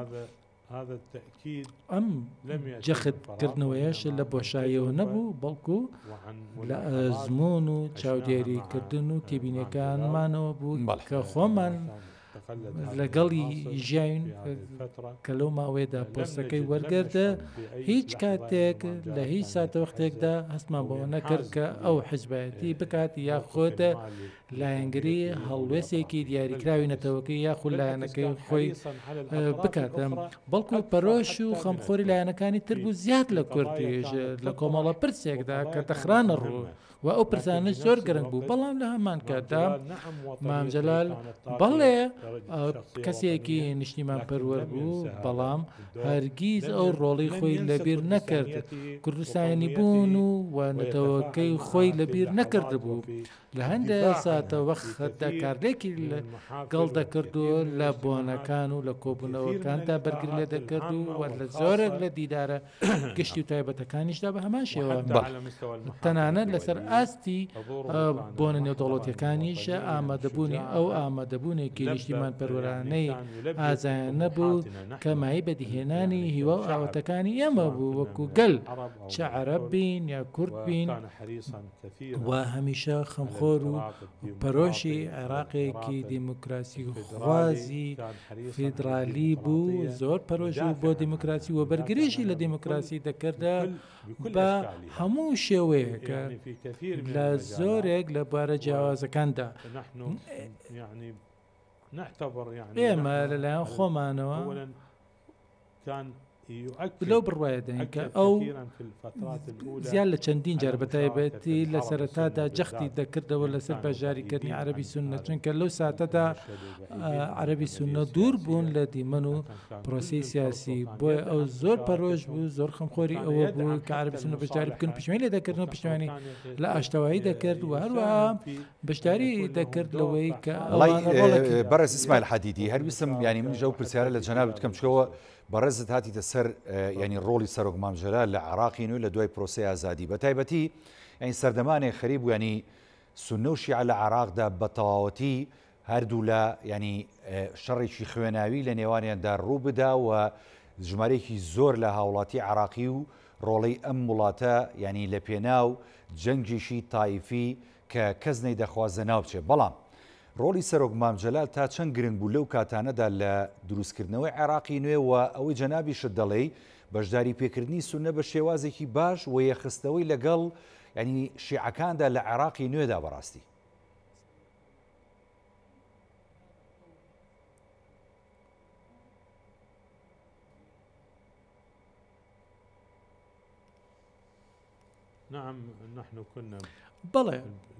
ئەم جەختکردنەوەیش لە بۆشاییەوە نەبوو بەڵکو لە ئەزمون و چاودێریکردن و تێبینەکانمانەوە بوو کە خۆمان لەگەڵی ژیاین کە لەو ماوەیەدا پۆستەکەی وەرگردە هیچ کاتێک لە هیچ ساتەوەختێکدا هەستمان بەوە نەکرد کە ئەو حیزبایەتی بکات یاخۆتە لایەنگری هەڵوێستێکی دیاریکراوی نەتەوەکەی یاخود لایەنەکەی خۆی بکاتە بەڵکو پەرۆش و خەمخۆری لایەنەکانی تر بوو زیاد لە کوردیژ لە کۆمەڵە پرسێکدا کە تەخرانە ڕوو و ئەو پرسانش زۆر گرنگ بوو بەڵام لە هەمان کاتدا مام جەلال بەڵێ کەسێکی نیشتیمان پەروەر بوو بەڵام هەرگیز ئەو ڕۆڵی خۆی لەبیر نەکرد کوردستانی بوون و نەتەوەکەی خۆی لەبیر نەکرد بوو لە هەندێک ساتە وەختدا کارلێکی گەڵ دەکردووە لە بۆنەکان و لە کۆبوونەوەکاندا بەرگر لێ دەکرد و لە زۆرێک لە دیدارە گشتی و تایبەتەکانیشدا بە هەمان شێوە تەنانەت لەسەر ئاستی بۆنە نێودەوڵەتیەکانیش ئامادەبوونی ئەو ئامادەبوونێکی نیشتیمان پەروەرانەی ئازایان نەبوو کە مای بەدیهێنانی هیوا و ئاوەتەکانی ئێمە بوو وەکو گەل چە عەرەب بین یا کورد بین و هەمیشە خەمخۆر و پەرۆشی عێراقێکی دیموکراسی خوازی فیدرالی بوو زۆر پەرۆژ و بۆ دیموکراسی و بەرگریشی لە دیموکراسی دەکردە بە هەموو شێوەیەکە لە زۆرێک لە بوارە جیاوازەکاندا ئێمە لەلایەن خۆمانەوە لەو بڕواایەدەین کە ئەو زیاد لە چەندین جار بەتایبەتی لە سەرەتادا جەختی دەکردەوە لەسەر بەژاریکردنی عەرەبی سوننە چونکە لەو ساتەدا عەرەبی سوننە دوور بوون لە دیمەن و پرۆسی سیاسی بۆیە ئەو زۆر پەرۆژ بوو زۆر خەمخۆری ئەوە بوو کە عەرەبی سوننە بەشداری بکەن پشتیوانی لێ دەکردن و پشتیوانی لە ئاشتەوایی دەکرد و هەروەها بەشداری دەکرد لەوەی کە بەڕێز ئیسماعیل حەدیدی هەرویستم ینی من ژەو پرسیارە لە جەنابت بکەم چکەوە بەڕێزت هاتیتە سەر ینی ڕۆڵی سەرۆک مام جەلال لە عێراقی نوێ لە دوای پرۆسەی ئازادی بە تایبەتی ینی سەردەمانێک خەریب بوو ینی سوننە و شیعە لە عێراقدا بە تەواوەتی هەردوو لە ینی شەڕێکی خوێناوی لە نێوانیاندا ڕوو بدا و ژمارەیەکی زۆر لە هاوڵاتی عێراقی و ڕۆڵەی ئەم وڵاتە ینی لە پێناو جەنگێکی تایفی کە کەس نەیدەخوازە ناو بچێت بەڵام ڕۆڵی سەرۆک مام جەلال تا چەند گرنگ بوو لەو کاتانەدا لە دروستکردنەوەی عێراقی نوێ و ئەوەی جەنابیشت دەڵێ بەشداری پێکردنی سوننە بە شێوازێکی باش و یەخستەوەی لەگەڵ ینی شیعەکاندا لە عێراقی نوێدا بەڕاستی نعم نحن كنا بەڵێ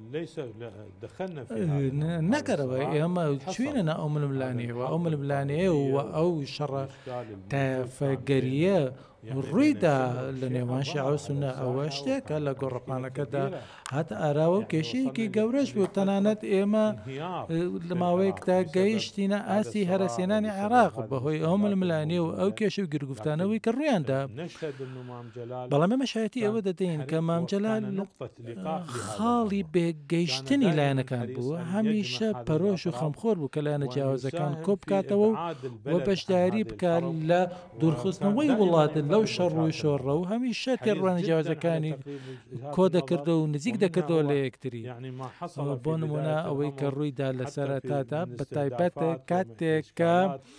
نەکەرەوە ئێمە چوینە ئەو ململانەوە ئەو ململانەیە و ئەو شەڕە تافەگەریە ڕوویدا لە نێوان شیعە و سوننە ئەوە شتێکە لە گۆڕەپانەکەدا هاتە ئاراوە و کێشەیەکی گەورەش بوو تەنانەت ئێمە لە ماوەیەکدا گەیشتینە ئاستی هەرەسێنانی عێراق بەهۆی ئەو ململانێ و ئەو کێشە و گرگفتانەوەی کە ڕوویاندا بەڵام ئێمە شایەتی ئەوە دەدەین کە مام جەلال خاڵی بێگەیشتنی لایەنەکان بووە هەمیشە پەرۆش و خەمخۆر بوو کە لایەنە جیاوازەکان کۆ بکاتەوە و بەشداری بکات لە دوورخستنەوەی وڵاتە لەو شەڕ و شۆڕە و هەمیشە تێڕوانە جیاوازەکانی کۆ دەکردەوە و نزیک دەکردەوە لە یەکتری بۆ نمونە ئەوەی کە ڕوویدا لە سەرەتادا بە تایبەتە کاتێک کە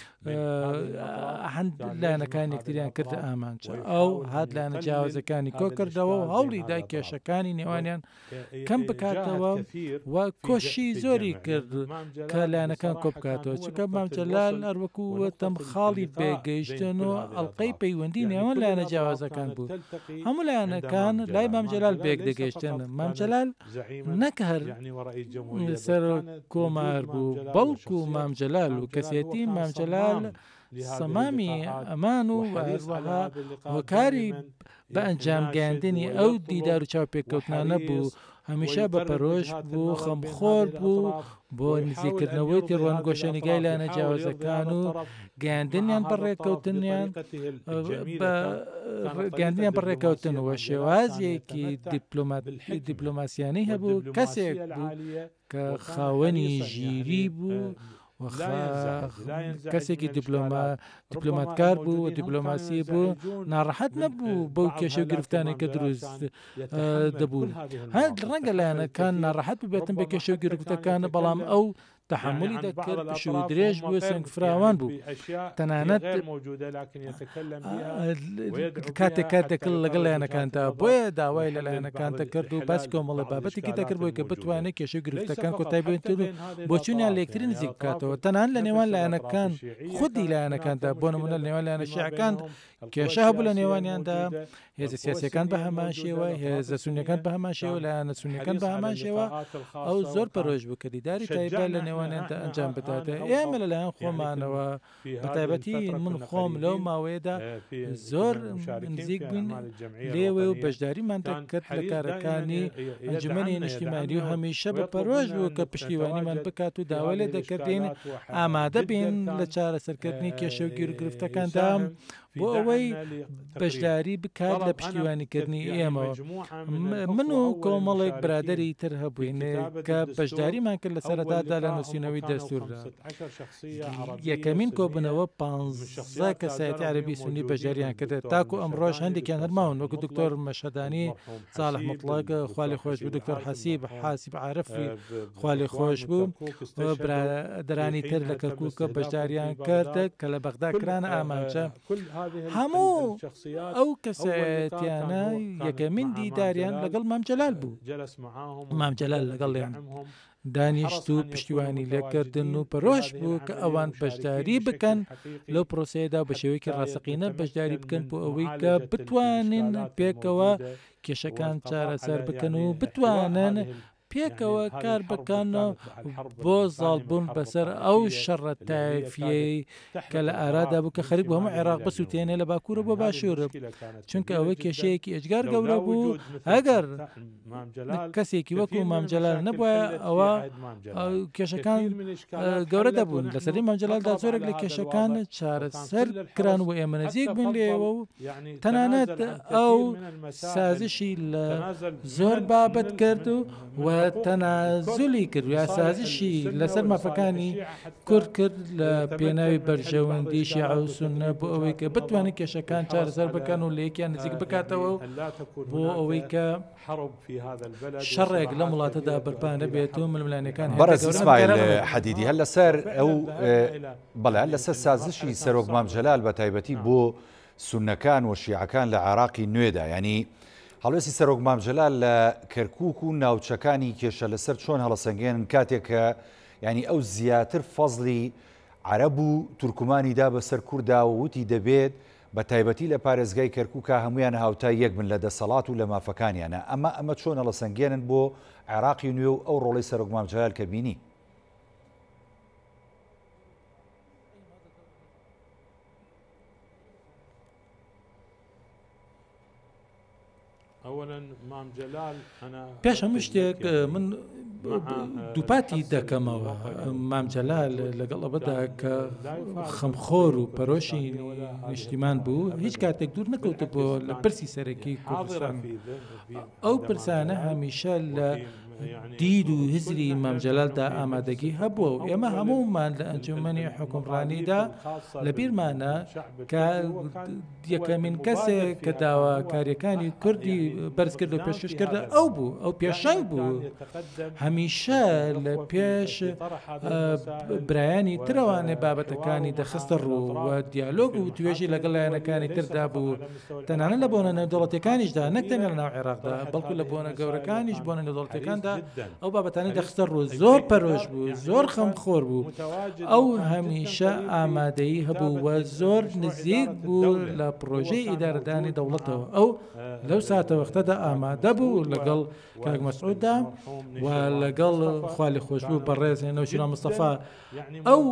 هەند لایەنەکان یەکتریان کردە ئامانچە ئەو هات لایەنە جیاوازەکانی کۆ کردەوە و هەوڵی دا کێشەکانی نێوانیان کەم بکاتەوە و کۆشی زۆری کرد کە لایەنەکان کۆ بکاتەوە چونکە مام جەلال هەروەکو وەتەم خاڵی بێگەیشتن و ئەڵقەی پەیوەندی نێوان نێوان لایەنە جیاوازەکان بوو هەموو لایەنەکان لای مام جەلال بێک دەگەیشتن مام جەلال نەک هەر سەر کۆمار بوو بەڵکو مام جەلال و کەسێتی مام جەلال سەمامی ئەمان و هەروەها هۆکاری بە ئەنجام گەیاندنی ئەو دیدار و چاوپێککەوتنانە بوو هەمیشە بە پەرۆش بوو خەمخۆر بوو بۆ نزیکردنەوەی ڕوانگۆشەنیگای لایەنە جیاوازەکان و گەیاندنیان بەڕێکەوتنیان گەیاندنیان بەڕێکەوتنەوە شێوازیەکی دیپلۆماسیانەی هەبوو کەسێک بوو کە خاوەنی ژیری بوو کەسێکی دیپلۆماتکار بوو و دیپلۆماسی بوو ناڕەحەت نەبوو بەو کێشە و گرفتانێک کە دروست دەبوون ڕەنگە لایەنەکان ناڕەحەت ببێتن بە کێشە و گرفتەکانە بەڵام ئەو تحملی دەکرد پش و درێژ بووە سنگ فراوان بوو تەنانەت کاتێک کار دەکرد لەگەڵ لایەنەکاندا بۆیە داوای لە لایەنەکان دەکرد و باسی کۆمەڵی بابەتێکی دەکرد بۆی کە بتوانێت کێشە و گرفتەکان کۆتای بێتن و بۆ چوونیان لە یەکتری نزیک بکاتەوە تەنان لە نێوان لایەنەکان خودی لایەنەکاندا بۆ نمونە لە نێوان لایەنە شیعەکان کێشە هەبوو لە نێوانیاندا هێزە سیاسیەکان بە هەمان شێوە هێزە سونیەکان بە هەمان شێوە لایەنە سونیەکان بە هەمان شێوە ئەو زۆر پەرۆژ بوو کە دیداری تایبەت لە نێوانیاندا ئەنجام بداتە ئێمە لەلایەن خۆمانەوە بەتایبەتی من خۆم لەو ماوەیەدا زۆر نزیک بووین لێوێ و بەشداریمان دەکرد لە کارەکانی ئەنجومەنی نیشتیمانی و هەمیشە بە پەرۆژ بوو کە پشتیوانیمان بکات و داوای لێ دەکردین ئامادە بین لە چارەسەرکردنی کێشە و گرفتەکاندا بۆ ئەوەی بەشداری بکات لە پشتیوانیکردنی ئێمەوە من و کۆمەڵێک برادری تر هەبووین کە بەشداریمان کرد لە سەرەتادا لە نووسینەوەی دەستوردا یەکەمین کۆبنەوە 15 کەسایەتی عەرەبی سونی بەشداریان کرد تاکو ئەمڕۆژ هەندێکیان هەرماون وەکو دکتۆر مەشهەدانی ساڵح مطلق خوالی خۆش بوو دکتۆر حاسیب عارفی خوالی خۆش بوو برادرانی تر لە کەرکووکە بەشداریان کرد کە لە بەغدا کرانە ئامانجە هەموو ئەو کەسایەتیانە یەکەمین دیداریان لەگەڵ مام جەلال بوو مام جەلال لەگەڵیان دانیشت و پشتیوانی لێکردن و پەرۆش بوو کە ئەوان بەشداری بکەن لەو پرۆسەیەدا بە شێوەیەکی ڕاستەقینە بەشداری بکەن بۆ ئەوەی کە بتوانن پێکەوە کێشەکان چارەسەر بکەن و بتوانن پێکەوە کار بکەنەوە بۆ زاڵبوون بەسەر ئەو شەڕە تایفیەی کە لە ئارادا بوو کە خەریک بۆ هەموو عێراق بەسووتێنێ لە باکوورە بۆ باشوورە چونکە ئەوەی کێشەیەکی ئەجگار گەورە بوو ئەگەر کەسێکی وەکو مام جەلال نەبووە ئەوە کێشەکان گەورە دەبوون لەسەری مام جەلالدا زۆرێک لە کێشەکان چارەسەر کران و ئێمە نزیک بوون لێەوە و تەنانەت ئەو سازشی لە زۆر بابەت کرد و تەنازولی کرد یا سازشی لەسەر مافەکانی کورد کرد لە پێناوی بەرژەوەندی شیعە و سونە بۆ ئەوەی کە بتوانێت کێشەکان چارەسەر بکەن و لە یەکیان نزیک بکاتەوە بۆ ئەوەی کە شەڕێک لە وڵاتەدا بەرپا نەبێت و ململانەکان بەڕێز ئیسماعیل حەدیدی هەر لەسەر ئەو بەڵێ لەسەر سازشی سەرۆک مام جەلال بە تایبەتی بۆ سونەکان و شیعەکان لە عێراقی نوێدا ینی هەڵوێستی سەرۆک مام جەلال لە کەرکووک و ناوچەکانی کێشە لەسەر چۆن هەڵەسەنگێنن کاتێک کە ینی ئەو زیاتر فەزلی عەرەب و تورکمانیدا بەسەر کووردا و وتی دەبێت بە تایبەتی لە پارێزگای کەرکووکە هەمویان هاوتای یەک بن لە دەسەڵات و لە مافەکانیانە ئەمە چۆن هەڵەسەنگێنن بۆ عێراقی نوێ و ئەو ڕۆڵەی سەرۆک مام جەلال کە بینی پێش هەموو شتێک من دووپاتی دەکەمەوە مام جەلال لەگەڵ ئەوەدا کە خەمخۆر و پەرۆشی نیشتیمان بوو هیچ کاتێک دوور نەکەوتە بۆ لە پرسی سەرەکی کوردستان ئەو پرسانە هەمیشە لە دید و هزری مام جەلالدا ئامادەگی هەبووە و ئێمە هەموومان لە ئەنجومەنی حکومڕانیدا لە بیرمانە کە یەکەمین کەسێک کە داواکاریەکانی کوردی بەرز کرد و پێشکەش کردە ئەو بوو ئەو پێشەنگ بوو هەمیشە لە پێش برایانی ترەوانێ بابەتەکانی دەخستە ڕوو و دیالۆگ و توێژی لەگەڵ لایەنەکانی تردا بوو تەنانە لە بۆنە نێودەوڵەتیەکانیشدا نەک تەنیا لە ناو عێراقدا بەڵکو لە بۆنە گەورەکانیش بۆنە نێودەوڵەتیەکان ناوچەکاندا ئەو بابەتانی دەخستە ڕوو زۆر پەرۆش بوو زۆر خەمخۆر بوو ئەو هەمیشە ئامادەیی هەبوو و زۆر نزیک بوو لە پرۆژەی ئیدارەدانی دەوڵەتەوە ئەو لەو ساتە وەختەدا ئامادە بوو لەگەڵ کاک مەسعوددا و لەگەڵ خوالی خۆش بوو بەڕێز نەوشیرا مستەفا ئەو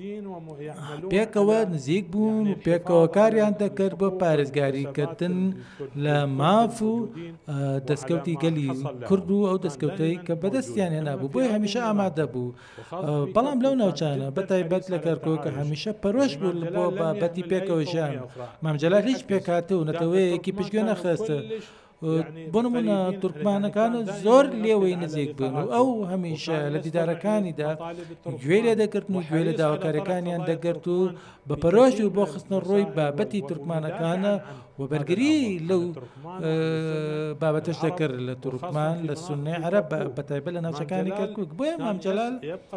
پێکەوە نزیک بوون و پێکەوە کاریان دەکرد بۆ پارێزگاریکردن لە ماف و دەستکەوتی گەلی کورد و ئەو دەستکەوتەی کە بەدەستیان هێنابوو بۆی هەمیشە ئامادە بوو بەڵام لەو ناوچانە بەتایبەت لە کەرکووک کە هەمیشە پەرۆش بوو بۆ بابەتی پێکەوە ژیان مام جەلال هیچ پێکاتە و نەتەوەیەکی پشتگوێ نەخستە بۆ نمونە تورکمانەکان زۆر لێوەی نزیک بوون و ئەو هەمیشە لە دیدارەکانیدا گوێ لێ دەکردن و گوێ لە داواکاریەکانیان دەگرت و بە پەرۆش و بۆ خستنە ڕۆی بابەتی تورکمانەکانە و بەرگری لەو بابەتش دەکرد لە تورکمان لە سونەی عەرەب بەتایبەت لە ناوچەکانی کەرکووک بۆیە مام جەلال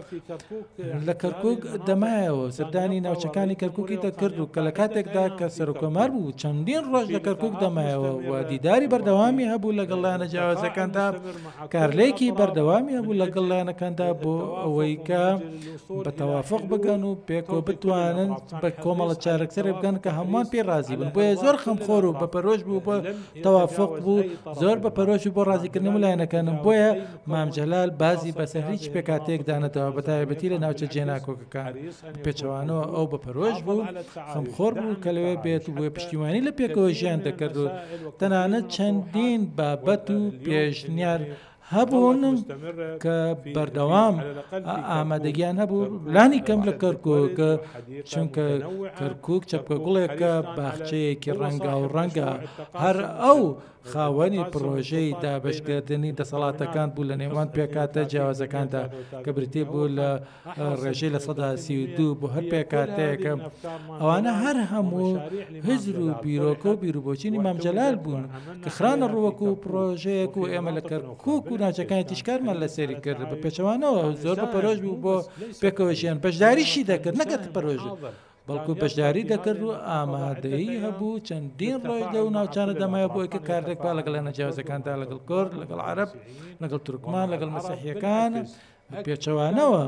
لە کەرکووک دەمایەوە سەردانی ناوچەکانی کەرکووکی دەکرد و کە لە کاتێکدا کە سەرۆکۆمار بوو چەندین ڕۆژ لە کەرکووک دەمایەوە و دیداری بەردەوامی هەبوو لەگەڵ لایەنە جیاوازەکاندا کارلێکی بەردەوامی هەبوو لەگەڵ لایەنەکاندا بۆ ئەوەی کە بە تەوافق بگەن و پێکەوە بتوانن بە کۆمەڵە چارەکسەرێ بگەن کە هەمووان پێی رازی بن بۆیە زۆر خەمخۆر و بە پەرۆش بوو بۆ تەوافق بوو زۆر بە پەرۆش و بۆ ڕازیکردنی لایەنەکانم بۆیە مام جەلال بازی بەسەر هیچ پێکاتێک دانێتەوە بەتایبەتی لە ناوچە جێناکۆکەکان پێچەوانەوە ئەو بە پەرۆش بوو خەمخۆر بوو کە لەوێ بێت و بۆیە پشتیوانی لە پێکەوە ژیان دەکرد و تەنانەت چەندین بابەت و پێشنیار هەبوون کە بەردەوام ئامادەگیان هەبوو لانی کەم لە کەرکووک چونکە کەرکووک چەپکە گوڵێکە باخچەیەکی ڕەنگا و ڕەنگە هەر ئەو خاوەنی پرۆژەی دابشکردنی دەسەڵاتەکان بوو لە نێوان پێکاتە جیاوازەکاندا کە بریتی بوو لە ڕێژەی لە سەدا 32 بۆ هەر پێکاتەیەکە ئەوانە هەر هەموو هزر و بیرۆکە و بیرروبۆچینی مام جەلال بوون کە خرانە ڕووەک و پرۆژەیەک و ئێمە لە کەرکووک و ناوچەکانی تیشکارمان لە سێری کرد بە پێچەوانەوە زۆر بە پەرۆژ بوو بۆ پێکەوە ژیان بەشداریشی دەکرد نەکەت پەرۆژە بەڵکو بەشداری دەکرد و ئامادەیی هەبوو چەندین ڕۆژ لە و ناوچانە دەمایە بۆ ئەوکە کارێک با لەگەڵ نەجیاوازەکاندا لەگەڵ کورد لەگەڵ عەرەب لەگەڵ تورکمان لەگەڵ مەسیحیەکان پێچەوانەوە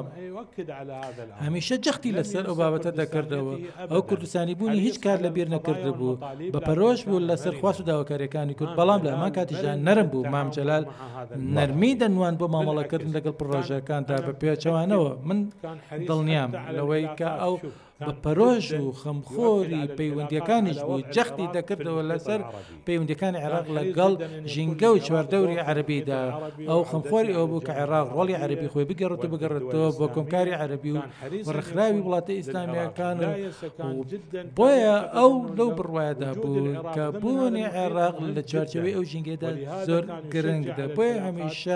هەمیشە جەختی لەسەر ئەو بابەتە دەکردەوە ئەو کوردستانی بوونی هیچ کار لەبیر نەکرده بوو بە پەرۆش بوو لەسەر خواست و داواکاریەکانی کورد بەڵام لە هەمان کاتیشدا نەرم بوو مام جەلال نەرمی دەنوان بۆ مامەڵەکردن لەگەڵ پڕۆژەکاندا بە پێچەوانەوە من دڵنیام لەوەی کە ئەو بە پەرۆژ و خەمخۆری پەیوەندیەکانیش بوو جەختی دەکردەوە لەسەر پەیوەندیەکانی عێراق لەگەڵ ژینگە و چواردەوری عەرەبیدا ئەو خەمخۆری ئەو بوو کە عێراق ڕۆڵی عەرەبی خۆی بگەڕێتەوە بۆ کۆمکاری عەرەبی و ڕخراوی وڵاتە ئیسلامیەکان بۆیە ئەو لەو بڕوایەدا بوو کە بوونی عێراق لە چوارچەوەی ئەو ژینگەدا زۆر گرنگدە بۆیە هەمیشە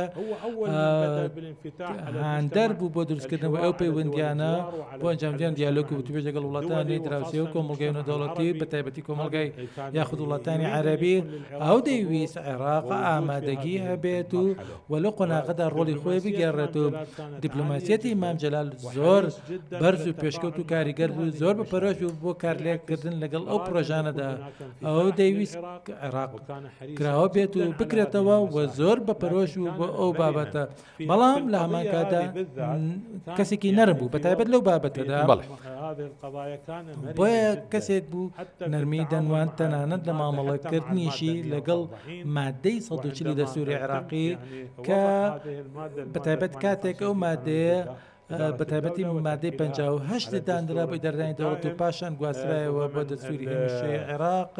هاندەر بوو بۆ دروستکردنەوە ئەو پەیوەندیانە بۆ ئەنجامدان دیالۆگ و توێژ لەگەڵ وڵاتانی دراوسی و کۆمەڵگەی نەدەوڵەتی بە تایبەتی کۆمەڵگای یاخود وڵاتانی عەرەبی ئەو دەیویست عێراق ئامادەگی هەبێت و وەلو قۆناغەدا ڕۆڵی خۆی بگێڕێت و دیپلۆماسیەتی مام جەلال زۆر بەرز و پێشکەوت و کاریگەر بوو زۆر بە پەرۆش و بۆ کارلێککردن لەگەڵ ئەو پرۆژانەدا ئەو دەیویست عێراق کراوە بێت و بکرێتەوە و زۆر بە پەرۆش و بۆ ئەو بابەتە بەڵام لە هەمان کادا کەسێکی نەرم بوو بە تایبەت لەو بابەتەدا بۆیە کەسێک بوو نەرمی دەنوان تەنانەت لە مامەڵەکردنیشی لەگەڵ مادەی 140 دەستوری عێراقی کە بەتایبەت کاتێک ئەو مادەیە بە تایبەتی مادەی 58 دانرا بۆ ئیدارەدانی دەوڵەت و پاشان گواسترایەوە بۆ دەستوری هەمیشەی عێراق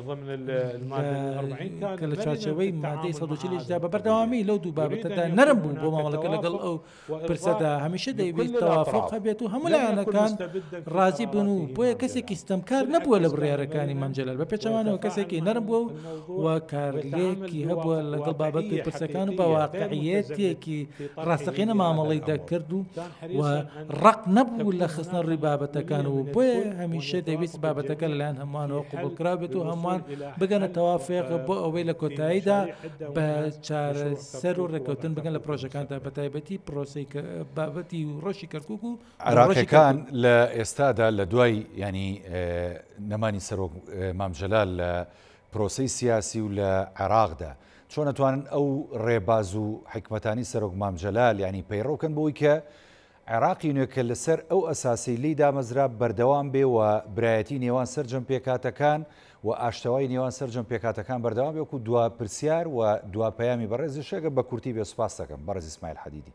کە لە چارچەوەی مادەی 140دا بە بەردەوامی لەو دوو بابەتەدا نەرم بوو بۆ مامەڵەکە لەگەڵ ئەو پرسەدا هەمیشە دەیویست تەوافق هەبێت و هەموو لایەنەکان ڕازی بن و بۆیە کەسێکی ستەمکار نەبووە لە بڕیارەکانی مام جەلال بە پێچەوانەوە کەسێکی نەرم بووە و کارلێکی هەبووە لەگەڵ بابەت و پرسەکان و بە واقعیەتێکی ڕاستەقینە مامەڵەی دەکرد و ڕق نەبوو لە خستنە ڕووی بابەتەکان و بۆیە هەمیشە دەویست بابەتەکە لەلایەن هەمووانەوە قوبولکرا بێت و هەمووان بگەنە تەوافێق بۆ ئەوەی لە کۆتاییدا بە چارەسەر و ڕێکەوتن بگەن لە پرۆژەکاندا بە تایبەتی پرۆسەی بابەتی و ڕۆژی کەرکووک و عێراقیەکان لە ئێستادا لە دوای ینی نەمانی سەرۆک مام جەلال لە پرۆسەی سیاسی و لە عێراقدا چۆن نتوانن ئەو ڕێباز و حکمەتانی سەرۆک مام جەلال یعنی پەیڕەوکەن بۆی کە عێراقی نوێکە لەسەر ئەو ئەساسی لی دامەزرا بەردەوام بێ و برایەتی نێوان سەرجەم پێکاتەکان و ئاشتەوای نێوان سەرجەم پێکاتەکان بەردەوام بێ وەکو دوا پرسیار و دوا پەیامی بەڕێزی شێگە بە کورتی بێ سوپاس دەکەم بەڕێز ئیسماعیل حەدیدی.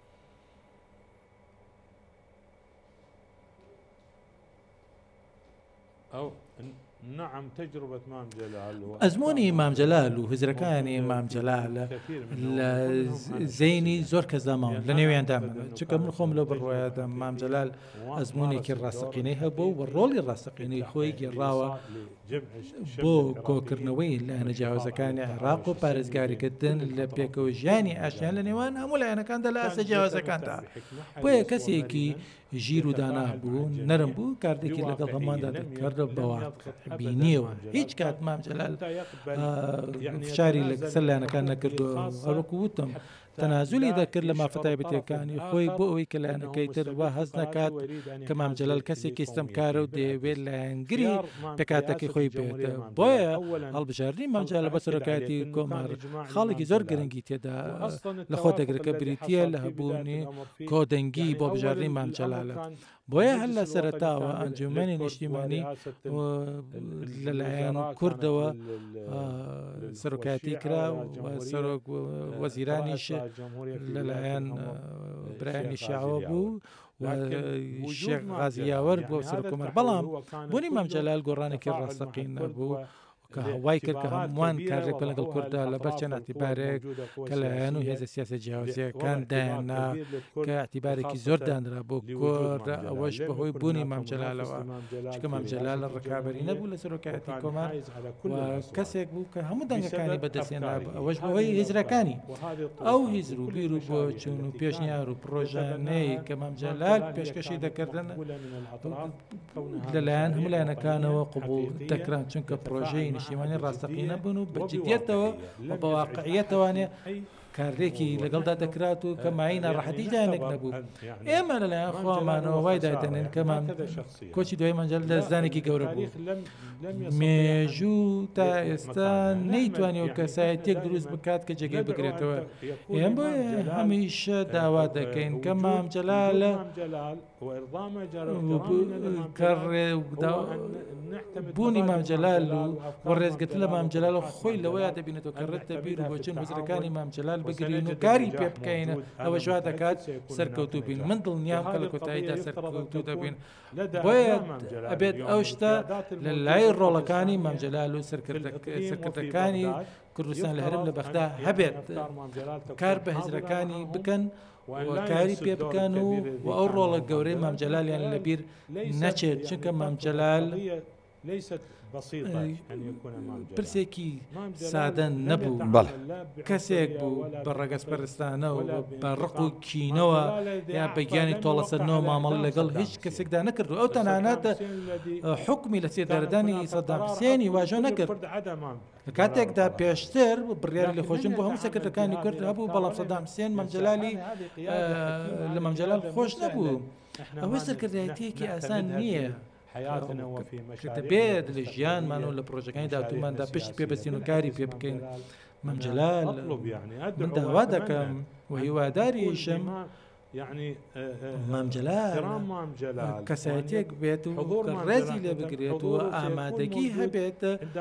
نعم تجربة مام جلال ئەزمموی مام جەلال و هزرەکانی مام جەلال لە زەینی زۆر کەس داماوە لە نێویاندا چکە من خۆم لەو بڕواایەدە مام جەلال ئەزممویێکی ڕاستەقینەی هەبوو و ڕۆڵی ڕاستەقینەی خۆی گێڕاوە بۆ کۆکردنەوەی لە نەجاوازەکانی عێراق و پارێزگاریکردن لە پێکەوە ژیانی ئاشیان لە نێوان هەموو لایەنەکاندا لە ئاسە جیاوازەکاندا بۆیە کەسێکی ژیر و دانا بوو نەرم بوو کاردێکی لەگەڵ هەماندا دەکردە بەوە بینیەوە هیچ کات مام جەلال فشاری لەسەر لایەنەکان نەکردەوە هەروەکو وتم تەنازولی دەکرد لە مافەتایبەتیەکانی خۆی بۆ ئەوەی کە لایەنەکەی تر وا هەز نەکات کە مام جەلال کەسێکی ستەمکارە و دەیەوێت لایەنگری پێکاتەکەی خۆی بێتە بۆیە هەڵبژاردننی مام جەلال بە سەرۆکایەتی کۆمار خاڵێکی زۆر گرنگی تێدا لە خۆ دەگرێتکە بریتە لە هەبوونی کۆدەنگی بۆ بژاردننی مام جەلالە بۆیە هەر لە سەرەتاوە ئەنجومەنی نیشتیمانی لەلایەن کوردەوە سەرۆکایەتی کرا و سەرۆک وەزیرانیش لەلایەن برایانی شیعەوە بوو و شێخ غازیاوەر بۆ سەرۆک کۆمەر بەڵام بۆنی مام جەلال گۆڕانێکی ڕاستەقین نەبوو کە هەوای کرد کە هەمووان کارێک بە لەگەڵ کووردا لەبەر چەند ئەتیبارێک کە لایەن و هێزە سیاسە جیاوازیەکان دایاننا کە ئەتیبارێکی زۆر دانرا بۆ کورد ئەوەش بەهۆی بوونی مام جەلالەوە چکە مام جەلال لە ڕکابەری نەبوو لە سەرۆکایەتی کۆمار کەسێک بوو کە هەموو دەنگەکانی بەدەستێنا ئەوەش بەهۆی هیزرەکانی ئەو هیزر و بیر و بۆ چون و پێشنیار و پرۆژانەی کە مام جەلال پێشکەشی دەکردن لەلایەن هەموو لایەنەکانەوە قبوڵ دەکران چونکە پرۆژەی نیشتیمانی ڕاستەقینە بوون و بەجددیەتەوە و بە واقعیەتەوانێ کارێکی لەگەڵدا دەکرات و کە مای ناڕەحەتی جانێک نەبوو ئێمە لەلایەن خۆمانەوە وای دادەنێن کەمان کۆچی دوای مام جەلال دەستدانێکی گەورە بوو مێژوو تا ئێستا نەیتوانێت کەسایەتێک دروست بکات کە جێگەی بگرێتەوە ئێمە بۆیە هەمیشە داوا دەکەین کە مام جەلالە بوونی مام جەلال و ڕێزگرتن لە مام جەلال خۆی لەوەیە دەبینێتەوە کە ڕێت دەبیر و بۆچن وەزیرەکانی مام جەلال بگرین و کاری پێ بکەینە ئەوە ژوا دەکات سەرکەوتوو بین من دڵنیام کە لە کۆتاییدا سەرکەوتوو دەبین بۆیە ئەبێت ئەو شتە لە لای ڕۆڵەکانی مام جەلال و سەرکردەکانی کوردستان لە هەرم لە بەغدا هەبێت کار بە هێزرەکانی بکەن کاری پێ بکەن و ئەو ڕۆڵە گەورەی مام جەلالیان لەبیر نەچێت چونکە مام جەلال پرسێکی سادە نەبوو کەسێک بوو بە ڕەگەزپەرستانە و بە ڕق و کینەوە یا بەگیانی تۆڵە سەرنەوە مامەڵ لەگەڵ هیچ کەسێکدا نەکردو ئەو تەنانەتە حکمی لە سێدارەدانی سەدام حوسێنی واژۆ نەکرد لە کاتێکدا پێشتر بڕیاری لە خۆشن بۆ هەموو سەکردەکانی کورد هەبوو بەڵام سەدام حوسێن مام جەلالی لە مام جەلال خۆش نەبوو ئەوە سەرکردایەتیەکی ئاسان نییە دەبێت لە ژیانمان و لە پرۆژەکانی داهاتووماندا پشت پێبەستین و کاری پێ بکەین مام جەلال من داوا دەکەم و هیواداریشم مام جەلال کەسایەتێک بێت و ڕێزی لێ بگرێت و ئامادەگی هەبێت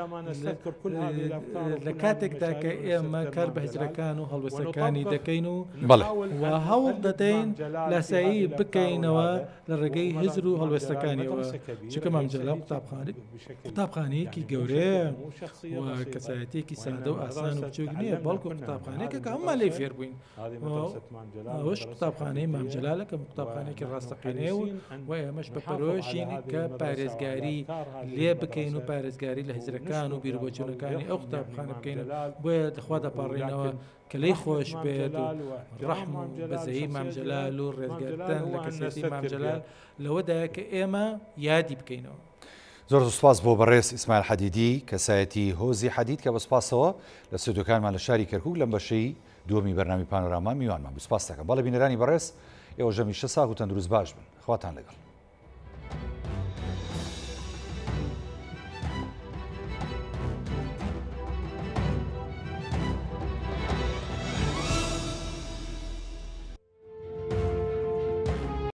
لە کاتێکدا کە ئێمە کار بە هێزرەکان و هەڵوەسەکانی دەکەین و هەوڵ دەدەین لاسایی بکەینەوە لە ڕێگەی هێزر و هەڵوێستەکانیەوە چونکە مام جەلال قوتابخانەیەکی گەورەیە و کەسایەتێکی سادە و ئاسان و بچووک نییە بەڵکو قوتابخانەیەکە کە هەمومان لێی فێر بووین ئەوەش قوتابخانەی مام جەلالە کە قوتابخانەیەکی ڕاستەقینەیە و ئێمەش بە پەرۆشین کە پارێزگاری لێ بکەین و پارێزگاری لە هێزرەکان و بیربۆچوونەکانی ئەو قوتابخانە بکەین بۆیە دەخوا دەپاڕێنەوە کە لی خۆش بێت و ڕەحم و بەزەیی مام جەلال و ڕێزگرتن لە کەسێتی مام جەلال لەوەدایە کە ئێمە یادی بکەینەوە. زۆر سوپاس بۆ بەڕێز ئیسماعیل حەدیدی کەسایەتی هۆزی حەدید کە بەسپاسەوە لە ستودیۆکانمان لە شاری کەرکووک لەم بەشەی دووەمی بەرنامی پانۆراما میوانمان بسپاس دەکەم. بەڵێ بینەرانی بەڕێز ئێوە ژەمیشە ساغ و تەندروست باش بن. خواتان لەگەڵ.